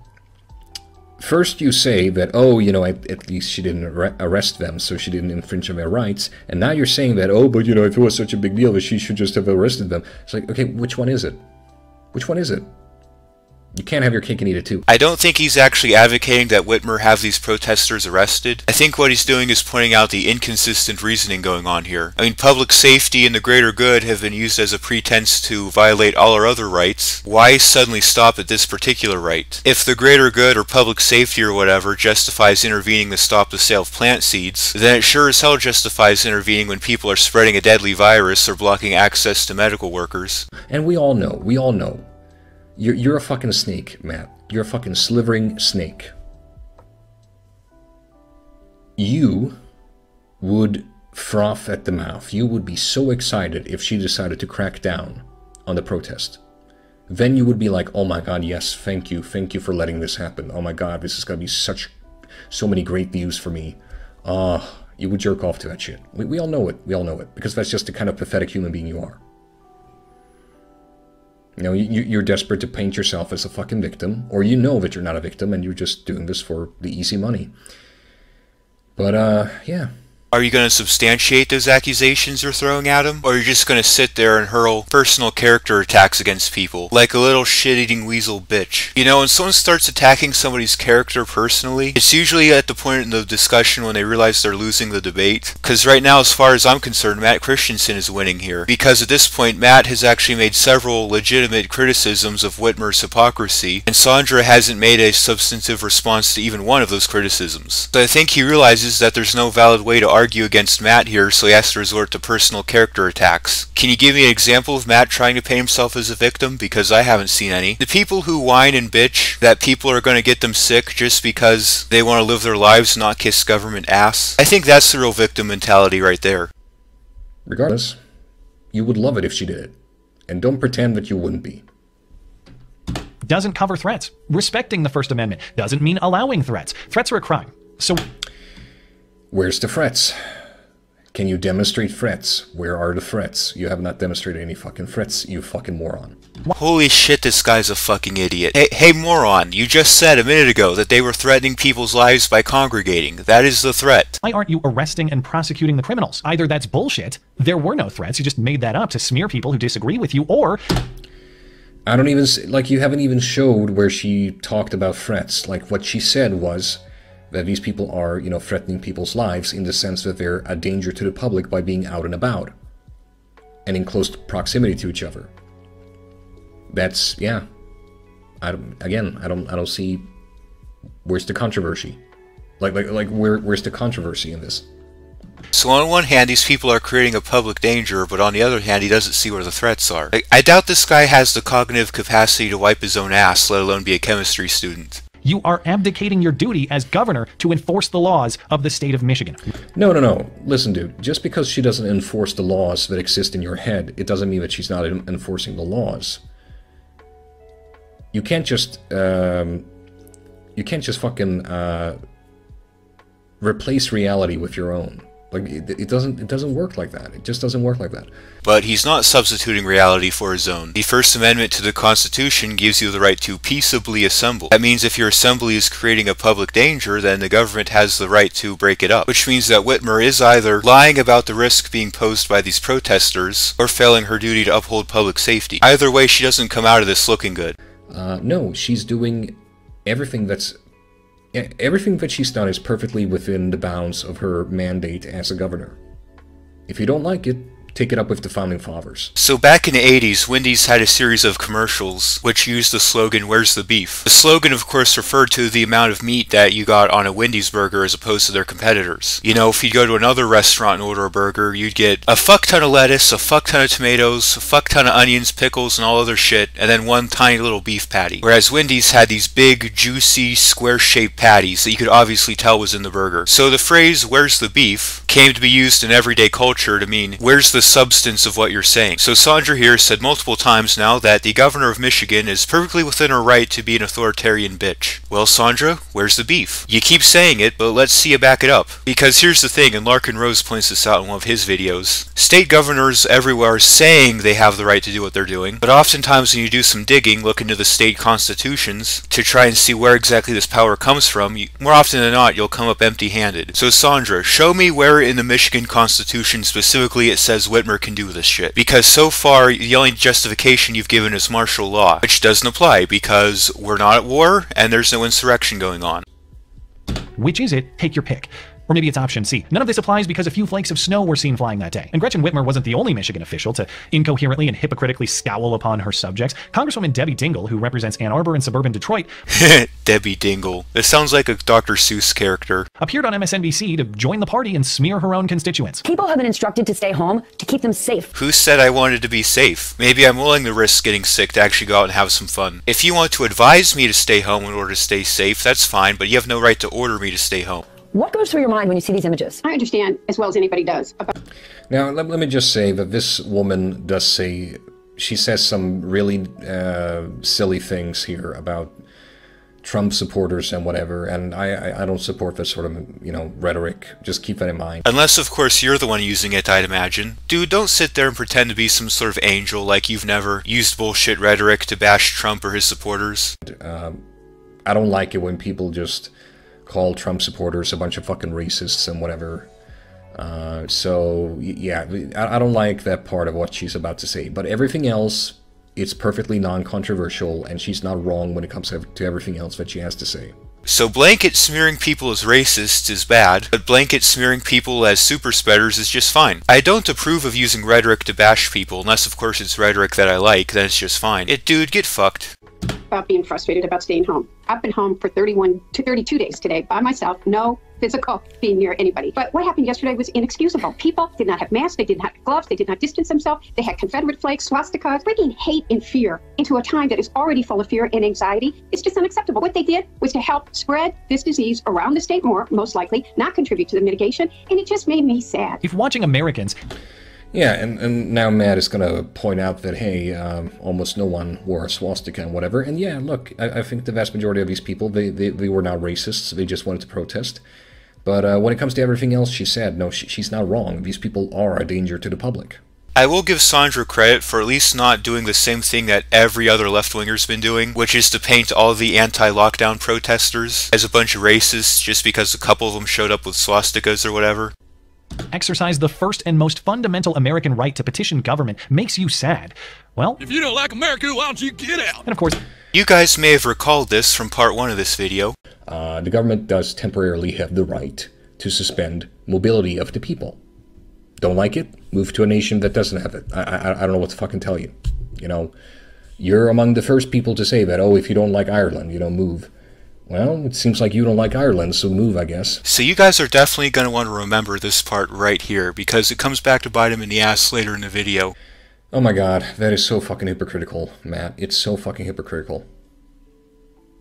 First you say that, oh, you know, at, at least she didn't ar arrest them, so she didn't infringe on their rights. And now you're saying that, oh, but, you know, if it was such a big deal, that she should just have arrested them. It's like, okay, which one is it? Which one is it? You can't have your cake and eat it too. I don't think he's actually advocating that Whitmer have these protesters arrested. I think what he's doing is pointing out the inconsistent reasoning going on here. I mean, public safety and the greater good have been used as a pretense to violate all our other rights. Why suddenly stop at this particular right? If the greater good or public safety or whatever justifies intervening to stop the sale of plant seeds, then it sure as hell justifies intervening when people are spreading a deadly virus or blocking access to medical workers. And we all know, we all know. You're, you're a fucking snake, Matt. You're a fucking slithering snake. You would froth at the mouth. You would be so excited if she decided to crack down on the protest. Then you would be like, oh my God, yes, thank you. Thank you for letting this happen. Oh my God, this is going to be such, so many great views for me. Ah, uh, you would jerk off to that shit. We, we all know it. We all know it. Because that's just the kind of pathetic human being you are. You know, you, you're desperate to paint yourself as a fucking victim, or you know that you're not a victim and you're just doing this for the easy money. But, uh, yeah. Are you going to substantiate those accusations you're throwing at him? Or are you just going to sit there and hurl personal character attacks against people? Like a little shit-eating weasel bitch. You know, when someone starts attacking somebody's character personally, it's usually at the point in the discussion when they realize they're losing the debate. Because right now, as far as I'm concerned, Matt Christensen is winning here. Because at this point, Matt has actually made several legitimate criticisms of Whitmer's hypocrisy, and Sandra hasn't made a substantive response to even one of those criticisms. So I think he realizes that there's no valid way to argue argue against Matt here, so he has to resort to personal character attacks. Can you give me an example of Matt trying to paint himself as a victim? Because I haven't seen any. The people who whine and bitch that people are going to get them sick just because they want to live their lives and not kiss government ass, I think that's the real victim mentality right there. Regardless, you would love it if she did it. And don't pretend that you wouldn't be. Doesn't cover threats. Respecting the First Amendment doesn't mean allowing threats. Threats are a crime. So... where's the threats? Can you demonstrate threats? Where are the threats? You have not demonstrated any fucking threats, you fucking moron. Holy shit, this guy's a fucking idiot. Hey, hey moron, you just said a minute ago that they were threatening people's lives by congregating. That is the threat. Why aren't you arresting and prosecuting the criminals? Either that's bullshit, there were no threats, you just made that up to smear people who disagree with you, or... I don't even, like, you haven't even showed where she talked about threats. Like, what she said was that these people are, you know, threatening people's lives in the sense that they're a danger to the public by being out and about and in close proximity to each other. That's, yeah. I don't, again, I don't, I don't see where's the controversy. Like, like, like, where, where's the controversy in this? So on one hand, these people are creating a public danger, but on the other hand, he doesn't see where the threats are. I, I doubt this guy has the cognitive capacity to wipe his own ass, let alone be a chemistry student. You are abdicating your duty as governor to enforce the laws of the state of Michigan. No, no, no. Listen, dude. Just because she doesn't enforce the laws that exist in your head, it doesn't mean that she's not enforcing the laws. You can't just, um, you can't just fucking, uh, replace reality with your own. Like, it, it doesn't, it doesn't work like that. It just doesn't work like that. But he's not substituting reality for his own. The First Amendment to the Constitution gives you the right to peaceably assemble. That means if your assembly is creating a public danger, then the government has the right to break it up. Which means that Whitmer is either lying about the risk being posed by these protesters, or failing her duty to uphold public safety. Either way, she doesn't come out of this looking good. Uh, no, she's doing everything that's... Everything that she's done is perfectly within the bounds of her mandate as a governor. If you don't like it, take it up with the Founding Fathers. So back in the eighties, Wendy's had a series of commercials which used the slogan, "Where's the beef?" The slogan, of course, referred to the amount of meat that you got on a Wendy's burger as opposed to their competitors. You know, if you go to another restaurant and order a burger, you'd get a fuck ton of lettuce, a fuck ton of tomatoes, a fuck ton of onions, pickles, and all other shit, and then one tiny little beef patty. Whereas Wendy's had these big, juicy, square-shaped patties that you could obviously tell was in the burger. So the phrase, "Where's the beef?" came to be used in everyday culture to mean, where's the substance of what you're saying. So Sandra here said multiple times now that the governor of Michigan is perfectly within her right to be an authoritarian bitch. Well, Sandra, where's the beef? You keep saying it, but let's see you back it up. Because here's the thing, and Larkin Rose points this out in one of his videos, state governors everywhere are saying they have the right to do what they're doing, but oftentimes when you do some digging, look into the state constitutions to try and see where exactly this power comes from, you, more often than not, you'll come up empty-handed. So Sandra, show me where in the Michigan Constitution specifically it says Whitmer can do this shit. Because so far, the only justification you've given is martial law, which doesn't apply because we're not at war and there's no insurrection going on. Which is it? Take your pick. Or maybe it's option C. None of this applies because a few flakes of snow were seen flying that day. And Gretchen Whitmer wasn't the only Michigan official to incoherently and hypocritically scowl upon her subjects. Congresswoman Debbie Dingell, who represents Ann Arbor and suburban Detroit, Debbie Dingell. This sounds like a Doctor Seuss character. Appeared on M S N B C to join the party and smear her own constituents. People have been instructed to stay home to keep them safe. Who said I wanted to be safe? Maybe I'm willing to risk getting sick to actually go out and have some fun. If you want to advise me to stay home in order to stay safe, that's fine, but you have no right to order me to stay home. What goes through your mind when you see these images? I understand as well as anybody does. About now, let, let me just say that this woman does say, she says some really uh, silly things here about Trump supporters and whatever, and I, I, I don't support this sort of, you know, rhetoric. Just keep that in mind. Unless, of course, you're the one using it, I'd imagine. Dude, don't sit there and pretend to be some sort of angel like you've never used bullshit rhetoric to bash Trump or his supporters. Um, I don't like it when people just call Trump supporters a bunch of fucking racists and whatever. Uh, so, yeah, I, I don't like that part of what she's about to say. But everything else, it's perfectly non-controversial, and she's not wrong when it comes to, to everything else that she has to say. So blanket smearing people as racists is bad, but blanket smearing people as super spreaders is just fine. I don't approve of using rhetoric to bash people, unless of course it's rhetoric that I like, then it's just fine. It, dude, get fucked. about being frustrated about staying home. I've been home for thirty-one to thirty-two days today by myself, no physical being near anybody. But what happened yesterday was inexcusable. People did not have masks, they didn't have gloves, they did not distance themselves, they had Confederate flags, swastikas, bringing hate and fear into a time that is already full of fear and anxiety. It's just unacceptable. What they did was to help spread this disease around the state more, most likely, not contribute to the mitigation, and it just made me sad. If watching Americans... Yeah, and, and now Matt is going to point out that, hey, um, almost no one wore a swastika and whatever. And yeah, look, I, I think the vast majority of these people, they, they, they were not racists. They just wanted to protest. But uh, when it comes to everything else she said, no, she, she's not wrong. These people are a danger to the public. I will give Sandra credit for at least not doing the same thing that every other left-winger's been doing, which is to paint all the anti-lockdown protesters as a bunch of racists just because a couple of them showed up with swastikas or whatever. Exercise the first and most fundamental American right to petition government makes you sad. Well, if you don't like America, why don't you get out? And of course, you guys may have recalled this from part one of this video. Uh, the government does temporarily have the right to suspend mobility of the people. Don't like it? Move to a nation that doesn't have it. I, I, I don't know what to fucking tell you. You know, you're among the first people to say that, oh, if you don't like Ireland, you don't move. Well, it seems like you don't like Ireland, so move, I guess. So you guys are definitely going to want to remember this part right here, because it comes back to bite him in the ass later in the video. Oh my god, that is so fucking hypocritical, Matt. It's so fucking hypocritical.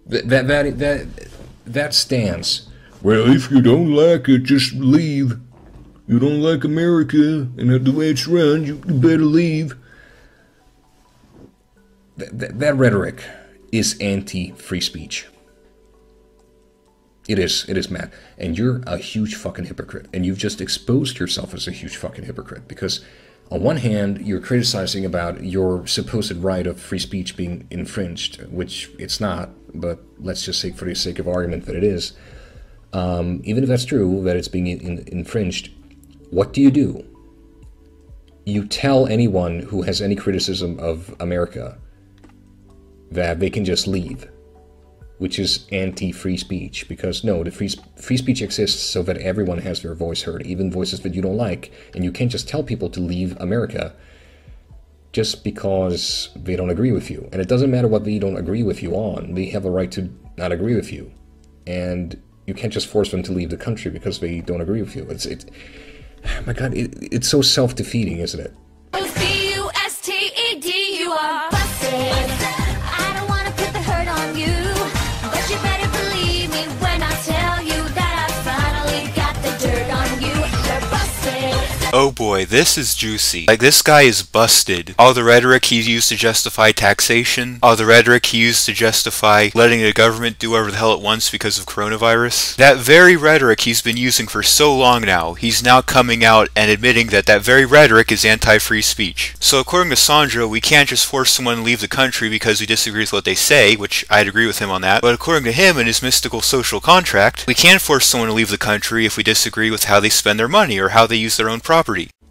That, that, that, that, that stance, well, if you don't like it, just leave. You don't like America and the way it's run, you better leave. That, that, that rhetoric is anti-free speech. It is, it is, Matt. And you're a huge fucking hypocrite. And you've just exposed yourself as a huge fucking hypocrite. Because on one hand, you're criticizing about your supposed right of free speech being infringed, which it's not, but let's just say for the sake of argument that it is. Um, even if that's true, that it's being in, in, infringed, what do you do? You tell anyone who has any criticism of America that they can just leave, which is anti-free speech, because no, the free, free speech exists so that everyone has their voice heard, even voices that you don't like, and you can't just tell people to leave America just because they don't agree with you. And it doesn't matter what they don't agree with you on, they have a right to not agree with you. And you can't just force them to leave the country because they don't agree with you. It's, it, oh my God, it, it's so self-defeating, isn't it? B U S T E D, you are busted. I don't want to put the hurt on you, but you better believe me when I tell you that I finally got the dirt on you. You're busted. Oh boy, this is juicy. Like, this guy is busted. All the rhetoric he used to justify taxation, all the rhetoric he used to justify letting the government do whatever the hell it wants because of coronavirus, that very rhetoric he's been using for so long now, he's now coming out and admitting that that very rhetoric is anti-free speech. So according to Sandro, we can't just force someone to leave the country because we disagree with what they say, which I'd agree with him on that, but according to him and his mystical social contract, we can force someone to leave the country if we disagree with how they spend their money or how they use their own property.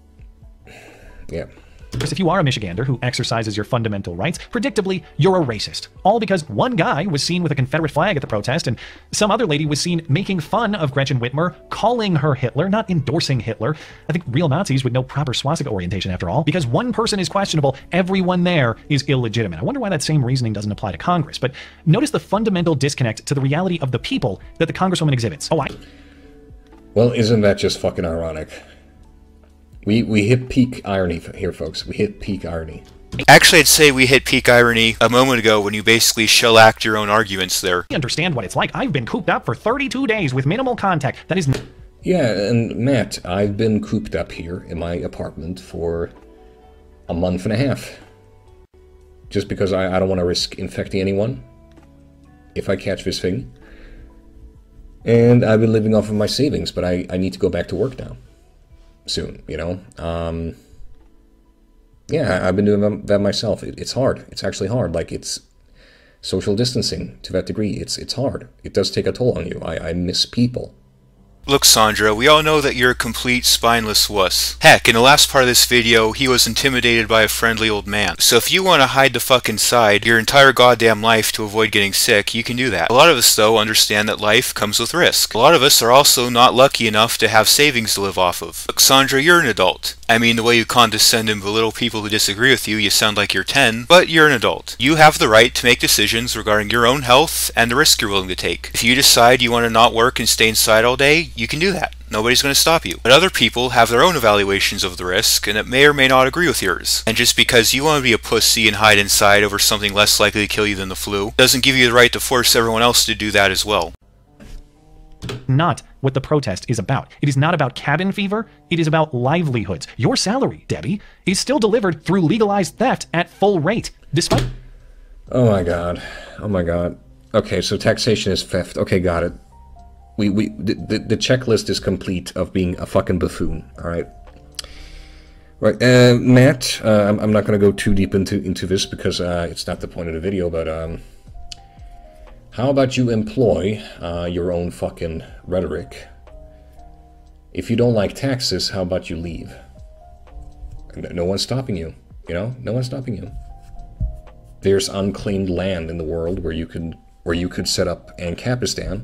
Yeah. Because if you are a Michigander who exercises your fundamental rights, predictably, you're a racist. All because one guy was seen with a Confederate flag at the protest, and some other lady was seen making fun of Gretchen Whitmer, calling her Hitler, not endorsing Hitler. I think real Nazis would know proper swastika orientation after all. Because one person is questionable, everyone there is illegitimate. I wonder why that same reasoning doesn't apply to Congress. But notice the fundamental disconnect to the reality of the people that the Congresswoman exhibits. Oh, I... Well, isn't that just fucking ironic? We, we hit peak irony here, folks. We hit peak irony. Actually, I'd say we hit peak irony a moment ago when you basically shellacked your own arguments there. I understand what it's like. I've been cooped up for thirty-two days with minimal contact. That is... Yeah, and Matt, I've been cooped up here in my apartment for a month and a half. Just because I, I don't want to risk infecting anyone if I catch this thing. And I've been living off of my savings, but I, I need to go back to work now. Soon, you know. Um, yeah, I've been doing that myself. It, it's hard. It's actually hard. Like, it's social distancing to that degree. It's it's hard. It does take a toll on you. I, I miss people. Look, Sandro, we all know that you're a complete spineless wuss. Heck, in the last part of this video, he was intimidated by a friendly old man. So if you want to hide the fuck inside your entire goddamn life to avoid getting sick, you can do that. A lot of us, though, understand that life comes with risk. A lot of us are also not lucky enough to have savings to live off of. Look, Sandro, you're an adult. I mean, the way you condescend and belittle people who disagree with you, you sound like you're ten, but you're an adult. You have the right to make decisions regarding your own health and the risk you're willing to take. If you decide you want to not work and stay inside all day, you can do that. Nobody's going to stop you. But other people have their own evaluations of the risk, and it may or may not agree with yours. And just because you want to be a pussy and hide inside over something less likely to kill you than the flu, doesn't give you the right to force everyone else to do that as well. Not what the protest is about. It is not about cabin fever. It is about livelihoods. Your salary, Debbie, is still delivered through legalized theft at full rate, despite... Oh my god. Oh my god. Okay, so taxation is theft. Okay, got it. We, we, the, the, the checklist is complete of being a fucking buffoon, alright? Right, uh, Matt, uh, I'm, I'm not going to go too deep into, into this because uh, it's not the point of the video, but um, how about you employ uh, your own fucking rhetoric? If you don't like taxes, how about you leave? No one's stopping you, you know? No one's stopping you. There's unclaimed land in the world where you could, where you could set up Ancapistan.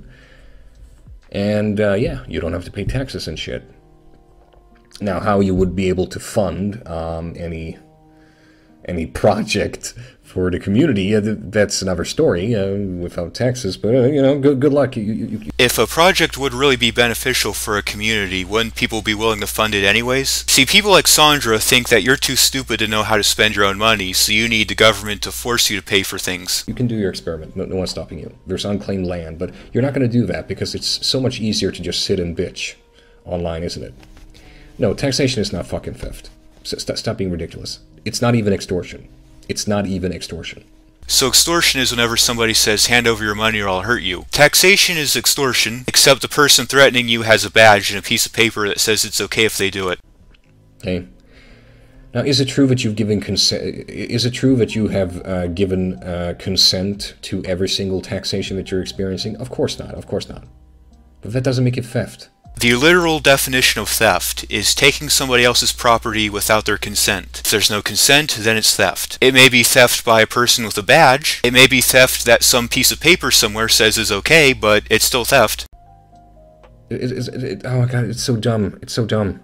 And, uh, yeah, you don't have to pay taxes and shit. Now, how you would be able to fund um, any any project for the community, uh, that's another story, uh, without taxes, but, uh, you know, good, good luck. You, you, you. If a project would really be beneficial for a community, wouldn't people be willing to fund it anyways? See, people like Sandra think that you're too stupid to know how to spend your own money, so you need the government to force you to pay for things. You can do your experiment, no, no one's stopping you. There's unclaimed land, but you're not going to do that because it's so much easier to just sit and bitch online, isn't it? No, taxation is not fucking theft. St- stop being ridiculous. It's not even extortion. It's not even extortion. So extortion is whenever somebody says, hand over your money or I'll hurt you. Taxation is extortion, except the person threatening you has a badge and a piece of paper that says it's okay if they do it. Okay. Now, is it true that you've given consent? Is it true that you have uh, given uh, consent to every single taxation that you're experiencing? Of course not. Of course not. But that doesn't make it theft. The literal definition of theft is taking somebody else's property without their consent. If there's no consent, then it's theft. It may be theft by a person with a badge. It may be theft that some piece of paper somewhere says is okay, but it's still theft. It, it, it, it, oh my god, it's so dumb. It's so dumb.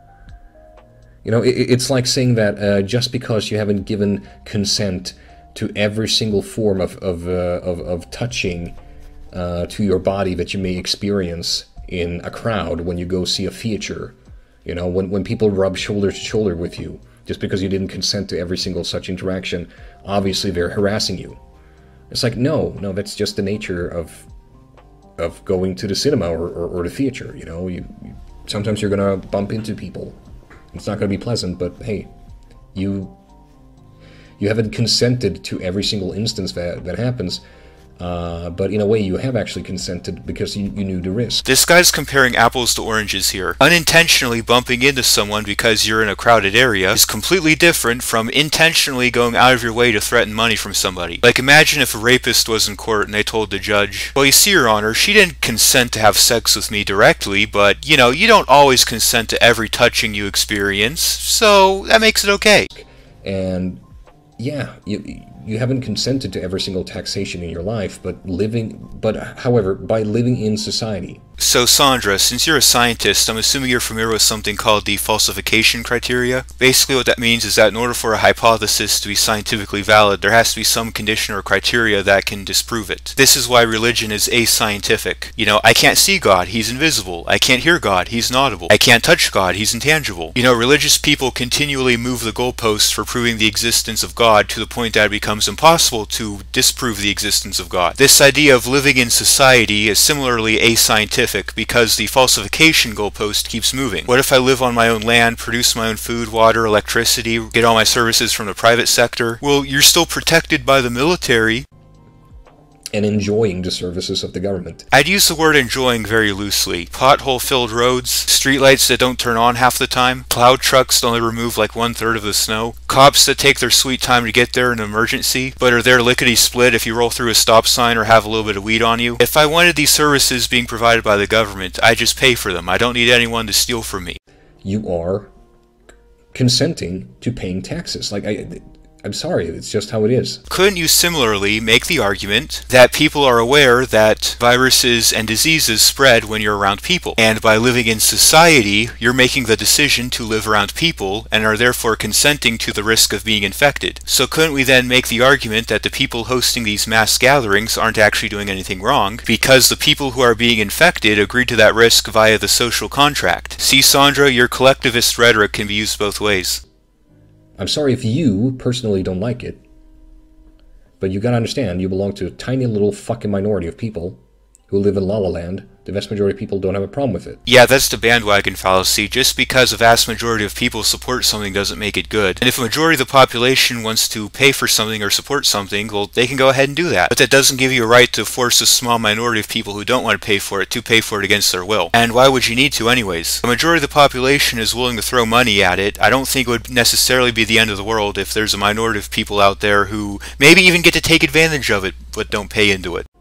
You know, it, it's like saying that uh, just because you haven't given consent to every single form of, of, uh, of, of touching uh, to your body that you may experience in a crowd when you go see a theater, you know, when, when people rub shoulder to shoulder with you, just because you didn't consent to every single such interaction, obviously they're harassing you. It's like, no, no, that's just the nature of of going to the cinema or, or, or the theater, you know. You, you sometimes you're gonna bump into people. It's not gonna be pleasant, but hey, you you haven't consented to every single instance that, that happens. Uh, but in a way you have actually consented because you, you knew the risk. This guy's comparing apples to oranges here. Unintentionally bumping into someone because you're in a crowded area is completely different from intentionally going out of your way to threaten money from somebody. Like, imagine if a rapist was in court and they told the judge, well, you see, Your Honor, she didn't consent to have sex with me directly, but, you know, you don't always consent to every touching you experience, so that makes it okay. And yeah, you you haven't consented to every single taxation in your life, but living, but however, by living in society. So Sandra, since you're a scientist, I'm assuming you're familiar with something called the falsification criteria. Basically what that means is that in order for a hypothesis to be scientifically valid, there has to be some condition or criteria that can disprove it. This is why religion is ascientific. You know, I can't see God, he's invisible. I can't hear God, he's inaudible. I can't touch God, he's intangible. You know, religious people continually move the goalposts for proving the existence of God to the point that it becomes impossible to disprove the existence of God. This idea of living in society is similarly ascientific because the falsification goalpost keeps moving. What if I live on my own land, produce my own food, water, electricity, get all my services from the private sector? Well, you're still protected by the military. And enjoying the services of the government. I'd use the word enjoying very loosely. Pothole-filled roads, streetlights that don't turn on half the time, plow trucks that only remove like one-third of the snow, cops that take their sweet time to get there in an emergency, but are there lickety-split if you roll through a stop sign or have a little bit of weed on you. If I wanted these services being provided by the government, I just pay for them. I don't need anyone to steal from me. You are consenting to paying taxes. Like, I... I'm sorry, it's just how it is. Couldn't you similarly make the argument that people are aware that viruses and diseases spread when you're around people, and by living in society, you're making the decision to live around people and are therefore consenting to the risk of being infected? So couldn't we then make the argument that the people hosting these mass gatherings aren't actually doing anything wrong because the people who are being infected agreed to that risk via the social contract? See, Sandra, your collectivist rhetoric can be used both ways. I'm sorry if you personally don't like it, but you gotta understand, you belong to a tiny little fucking minority of people who live in La La Land. The vast majority of people don't have a problem with it. Yeah, that's the bandwagon fallacy. Just because a vast majority of people support something doesn't make it good. And if a majority of the population wants to pay for something or support something, well, they can go ahead and do that. But that doesn't give you a right to force a small minority of people who don't want to pay for it to pay for it against their will. And why would you need to anyways? The majority of the population is willing to throw money at it. I don't think it would necessarily be the end of the world if there's a minority of people out there who maybe even get to take advantage of it, but don't pay into it.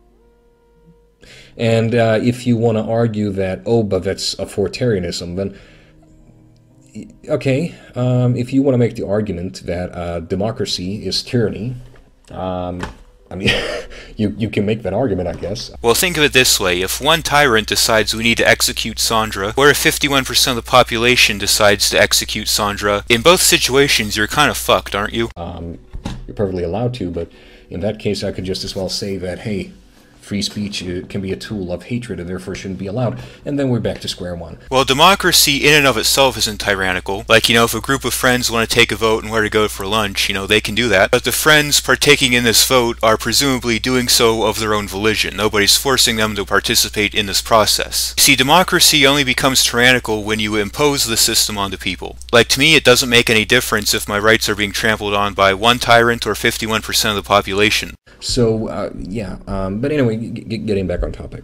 And uh, if you want to argue that, oh, but that's authoritarianism, then, okay, um, if you want to make the argument that uh, democracy is tyranny, um, I mean, you, you can make that argument, I guess. Well, think of it this way. If one tyrant decides we need to execute Sandra, or if fifty-one percent of the population decides to execute Sandra, in both situations, you're kind of fucked, aren't you? Um, you're perfectly allowed to, but in that case, I could just as well say that, hey, free speech uh, can be a tool of hatred and therefore shouldn't be allowed, and then we're back to square one. Well, democracy in and of itself isn't tyrannical. Like, you know, if a group of friends want to take a vote and where to go for lunch, you know, they can do that. But the friends partaking in this vote are presumably doing so of their own volition. Nobody's forcing them to participate in this process. You see, democracy only becomes tyrannical when you impose the system onto people. Like, to me, it doesn't make any difference if my rights are being trampled on by one tyrant or fifty-one percent of the population. So, uh, yeah, um, but anyway, g g getting back on topic.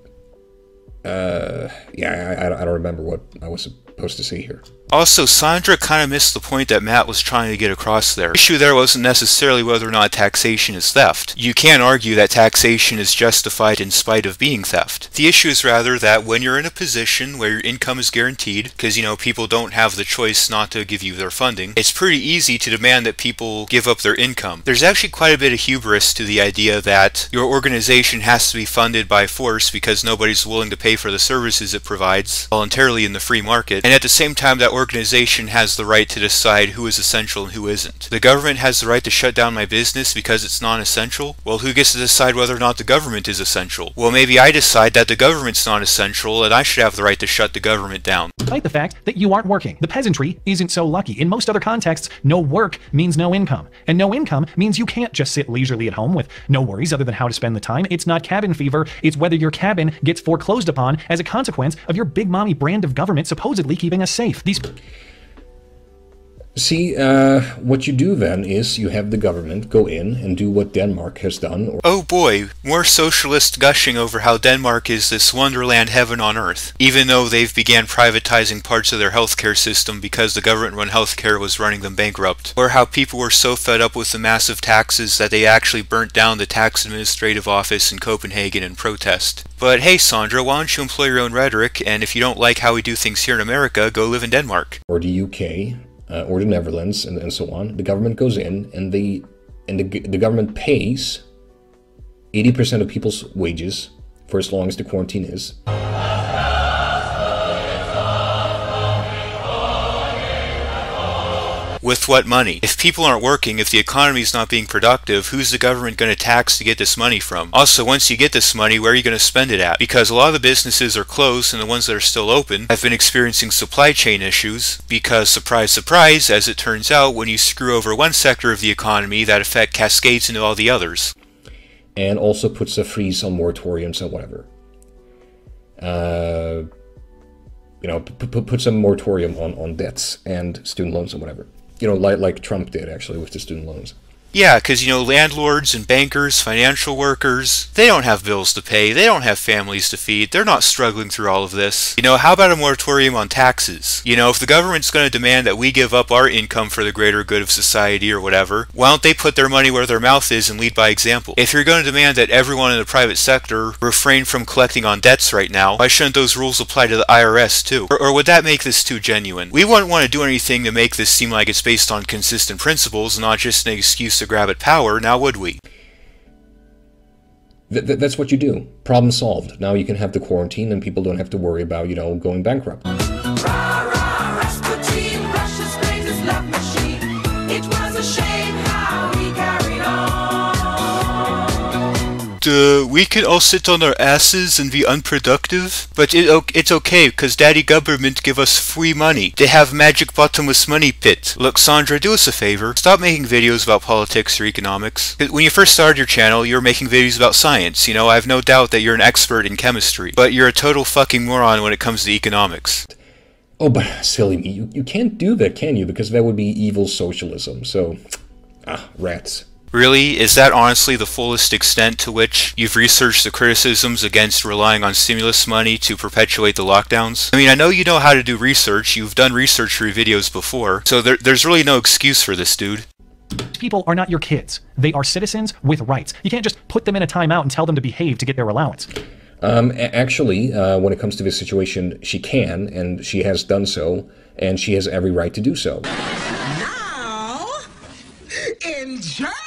Uh, yeah, I, I don't remember what I was supposed to say here. Also, Sandra kind of missed the point that Matt was trying to get across there. The issue there wasn't necessarily whether or not taxation is theft. You can't argue that taxation is justified in spite of being theft. The issue is rather that when you're in a position where your income is guaranteed, because, you know, people don't have the choice not to give you their funding, it's pretty easy to demand that people give up their income. There's actually quite a bit of hubris to the idea that your organization has to be funded by force because nobody's willing to pay for the services it provides voluntarily in the free market, and at the same time that organization has the right to decide who is essential and who isn't. The government has the right to shut down my business because it's non-essential? Well, who gets to decide whether or not the government is essential? Well, maybe I decide that the government's non-essential and I should have the right to shut the government down. Despite the fact that you aren't working, the peasantry isn't so lucky. In most other contexts, no work means no income. And no income means you can't just sit leisurely at home with no worries other than how to spend the time. It's not cabin fever, it's whether your cabin gets foreclosed upon as a consequence of your big mommy brand of government supposedly keeping us safe. These See, uh, what you do then is you have the government go in and do what Denmark has done. Or oh boy, more socialists gushing over how Denmark is this wonderland heaven on earth, even though they've began privatizing parts of their healthcare system because the government-run healthcare was running them bankrupt. Or how people were so fed up with the massive taxes that they actually burnt down the tax administrative office in Copenhagen in protest. But hey Sandra, why don't you employ your own rhetoric, and if you don't like how we do things here in America, go live in Denmark. Or the U K. Uh, or the Netherlands, and, and so on. The government goes in, and they and the, the government pays eighty percent of people's wages for as long as the quarantine is. With what money? If people aren't working, if the economy's not being productive, who's the government going to tax to get this money from? Also, once you get this money, where are you going to spend it at? Because a lot of the businesses are closed and the ones that are still open have been experiencing supply chain issues because, surprise, surprise, as it turns out, when you screw over one sector of the economy, that effect cascades into all the others. And also puts a freeze on moratoriums and whatever. Uh, you know, p p put some moratorium on, on debts and student loans and whatever. You know, like, like Trump did, actually, with the student loans. Yeah, because, you know, landlords and bankers, financial workers, they don't have bills to pay, they don't have families to feed, they're not struggling through all of this. You know, how about a moratorium on taxes? You know, if the government's going to demand that we give up our income for the greater good of society or whatever, why don't they put their money where their mouth is and lead by example? If you're going to demand that everyone in the private sector refrain from collecting on debts right now, why shouldn't those rules apply to the I R S too? Or, or would that make this too genuine? We wouldn't want to do anything to make this seem like it's based on consistent principles, not just an excuse to grab at power, now would we? Th th that's what you do. Problem solved. Now you can have the quarantine and people don't have to worry about, you know, going bankrupt. Uh, we can all sit on our asses and be unproductive, but it, it's okay because daddy government give us free money. They have magic bottomless money pit. Look, Sandra, do us a favor. Stop making videos about politics or economics. When you first started your channel, you were making videos about science. You know, I have no doubt that you're an expert in chemistry, but you're a total fucking moron when it comes to economics. Oh, but silly me, you, you can't do that, can you? Because that would be evil socialism, so, ah, rats. Really? Is that honestly the fullest extent to which you've researched the criticisms against relying on stimulus money to perpetuate the lockdowns? I mean, I know you know how to do research, you've done research for your videos before, so there, there's really no excuse for this, dude. People are not your kids. They are citizens with rights. You can't just put them in a timeout and tell them to behave to get their allowance. Um, actually, uh, when it comes to this situation, she can, and she has done so, and she has every right to do so. Now, in Germany,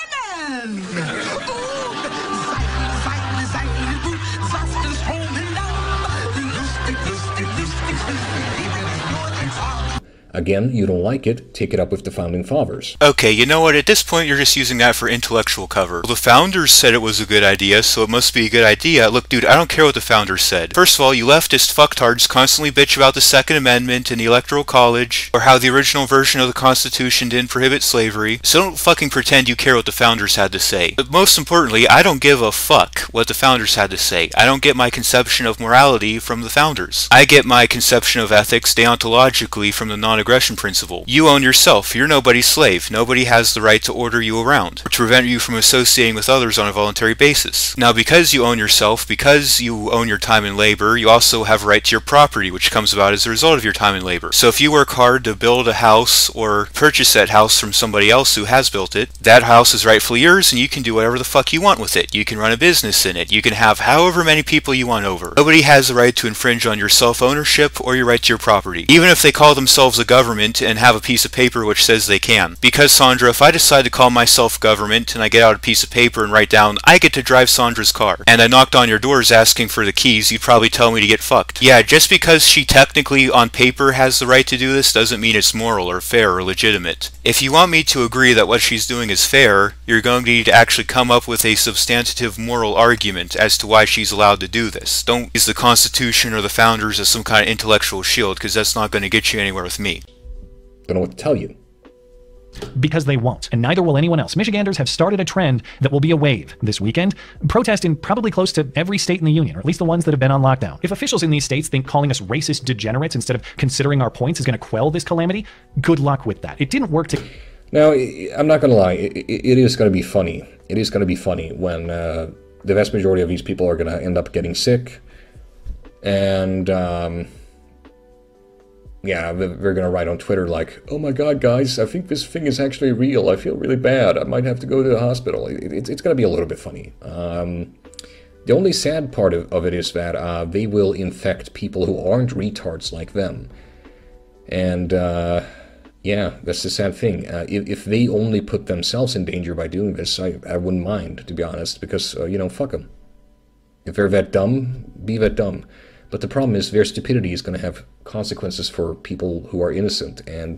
Again, you don't like it, take it up with the Founding Fathers. Okay, you know what, at this point you're just using that for intellectual cover. Well, the Founders said it was a good idea, so it must be a good idea. Look, dude, I don't care what the Founders said. First of all, you leftist fucktards constantly bitch about the Second Amendment and the Electoral College, or how the original version of the Constitution didn't prohibit slavery, so don't fucking pretend you care what the Founders had to say. But most importantly, I don't give a fuck what the Founders had to say. I don't get my conception of morality from the Founders. I get my conception of ethics deontologically from the non aggression principle. You own yourself. You're nobody's slave. Nobody has the right to order you around, or to prevent you from associating with others on a voluntary basis. Now, because you own yourself, because you own your time and labor, you also have a right to your property, which comes about as a result of your time and labor. So if you work hard to build a house or purchase that house from somebody else who has built it, that house is rightfully yours and you can do whatever the fuck you want with it. You can run a business in it. You can have however many people you want over. Nobody has the right to infringe on your self-ownership or your right to your property, even if they call themselves a government and have a piece of paper which says they can. Because, Sandra, if I decide to call myself government and I get out a piece of paper and write down, I get to drive Sandra's car, and I knocked on your doors asking for the keys, you'd probably tell me to get fucked. Yeah, just because she technically on paper has the right to do this doesn't mean it's moral or fair or legitimate. If you want me to agree that what she's doing is fair, you're going to need to actually come up with a substantive moral argument as to why she's allowed to do this. Don't use the Constitution or the Founders as some kind of intellectual shield, because that's not going to get you anywhere with me. Don't know what to tell you. Because they won't, and neither will anyone else. Michiganders have started a trend that will be a wave this weekend. Protest in probably close to every state in the union, or at least the ones that have been on lockdown. If officials in these states think calling us racist degenerates instead of considering our points is going to quell this calamity, good luck with that. It didn't work to... Now, I'm not going to lie, it, it is going to be funny. It is going to be funny when uh, the vast majority of these people are going to end up getting sick, and... Um, Yeah, they're going to write on Twitter like, oh my god, guys, I think this thing is actually real. I feel really bad. I might have to go to the hospital. It, it, it's going to be a little bit funny. Um, the only sad part of, of it is that uh, they will infect people who aren't retards like them. And, uh, yeah, that's the sad thing. Uh, if, if they only put themselves in danger by doing this, I, I wouldn't mind, to be honest, because, uh, you know, fuck them. If they're that dumb, be that dumb. But the problem is their stupidity is going to have consequences for people who are innocent, and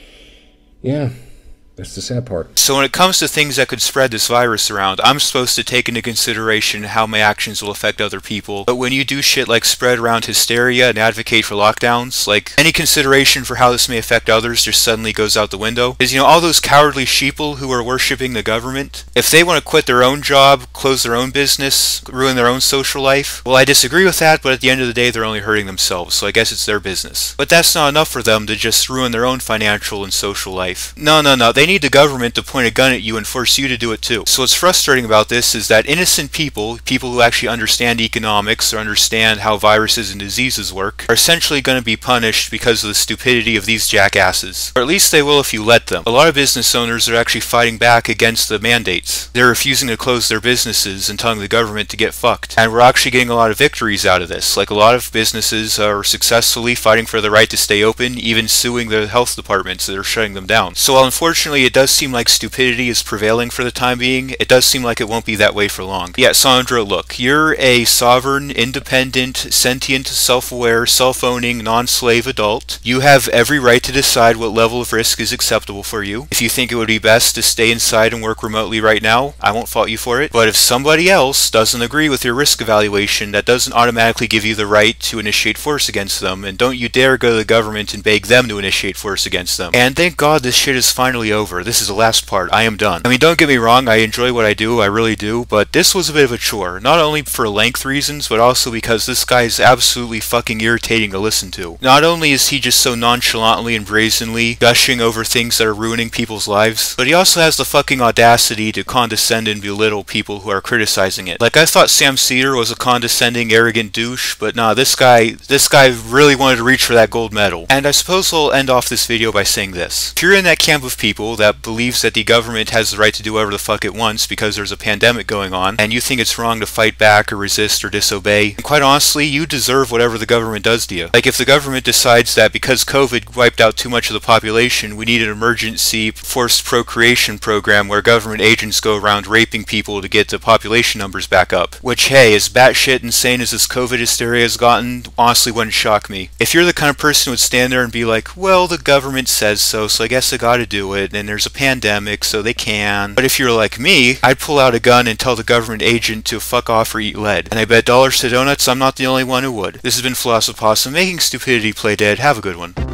yeah, that's the sad part. So when it comes to things that could spread this virus around, I'm supposed to take into consideration how my actions will affect other people. But when you do shit like spread around hysteria and advocate for lockdowns, like any consideration for how this may affect others just suddenly goes out the window. Because, you know, all those cowardly sheeple who are worshipping the government, if they want to quit their own job, close their own business, ruin their own social life, well, I disagree with that, but at the end of the day, they're only hurting themselves, so I guess it's their business. But that's not enough for them to just ruin their own financial and social life. No, no, no, they need the government to point a gun at you and force you to do it too. So what's frustrating about this is that innocent people, people who actually understand economics or understand how viruses and diseases work, are essentially going to be punished because of the stupidity of these jackasses. Or at least they will if you let them. A lot of business owners are actually fighting back against the mandates. They're refusing to close their businesses and telling the government to get fucked. And we're actually getting a lot of victories out of this. Like, a lot of businesses are successfully fighting for the right to stay open, even suing the health departments that are shutting them down. So while unfortunately it does seem like stupidity is prevailing for the time being, it does seem like it won't be that way for long. Yeah, Sandra, look, you're a sovereign, independent, sentient, self-aware, self-owning, non-slave adult. You have every right to decide what level of risk is acceptable for you. If you think it would be best to stay inside and work remotely right now, I won't fault you for it. But if somebody else doesn't agree with your risk evaluation, that doesn't automatically give you the right to initiate force against them, and don't you dare go to the government and beg them to initiate force against them. And thank God this shit is finally over. This is the last part. I am done. I mean, don't get me wrong, I enjoy what I do, I really do, but this was a bit of a chore. Not only for length reasons, but also because this guy is absolutely fucking irritating to listen to. Not only is he just so nonchalantly and brazenly gushing over things that are ruining people's lives, but he also has the fucking audacity to condescend and belittle people who are criticizing it. Like, I thought Sam Cedar was a condescending, arrogant douche, but nah, this guy, this guy really wanted to reach for that gold medal. And I suppose I'll end off this video by saying this. If you're in that camp of people people that believes that the government has the right to do whatever the fuck it wants because there's a pandemic going on, and you think it's wrong to fight back or resist or disobey. And quite honestly, you deserve whatever the government does to you. Like, if the government decides that because COVID wiped out too much of the population, we need an emergency forced procreation program where government agents go around raping people to get the population numbers back up. Which, hey, as batshit insane as this COVID hysteria has gotten, honestly wouldn't shock me. If you're the kind of person who would stand there and be like, well, the government says so, so I guess I gotta do it, and there's a pandemic, so they can. But if you're like me, I'd pull out a gun and tell the government agent to fuck off or eat lead. And I bet dollars to donuts I'm not the only one who would. This has been Philosophopossum, making stupidity play dead. Have a good one.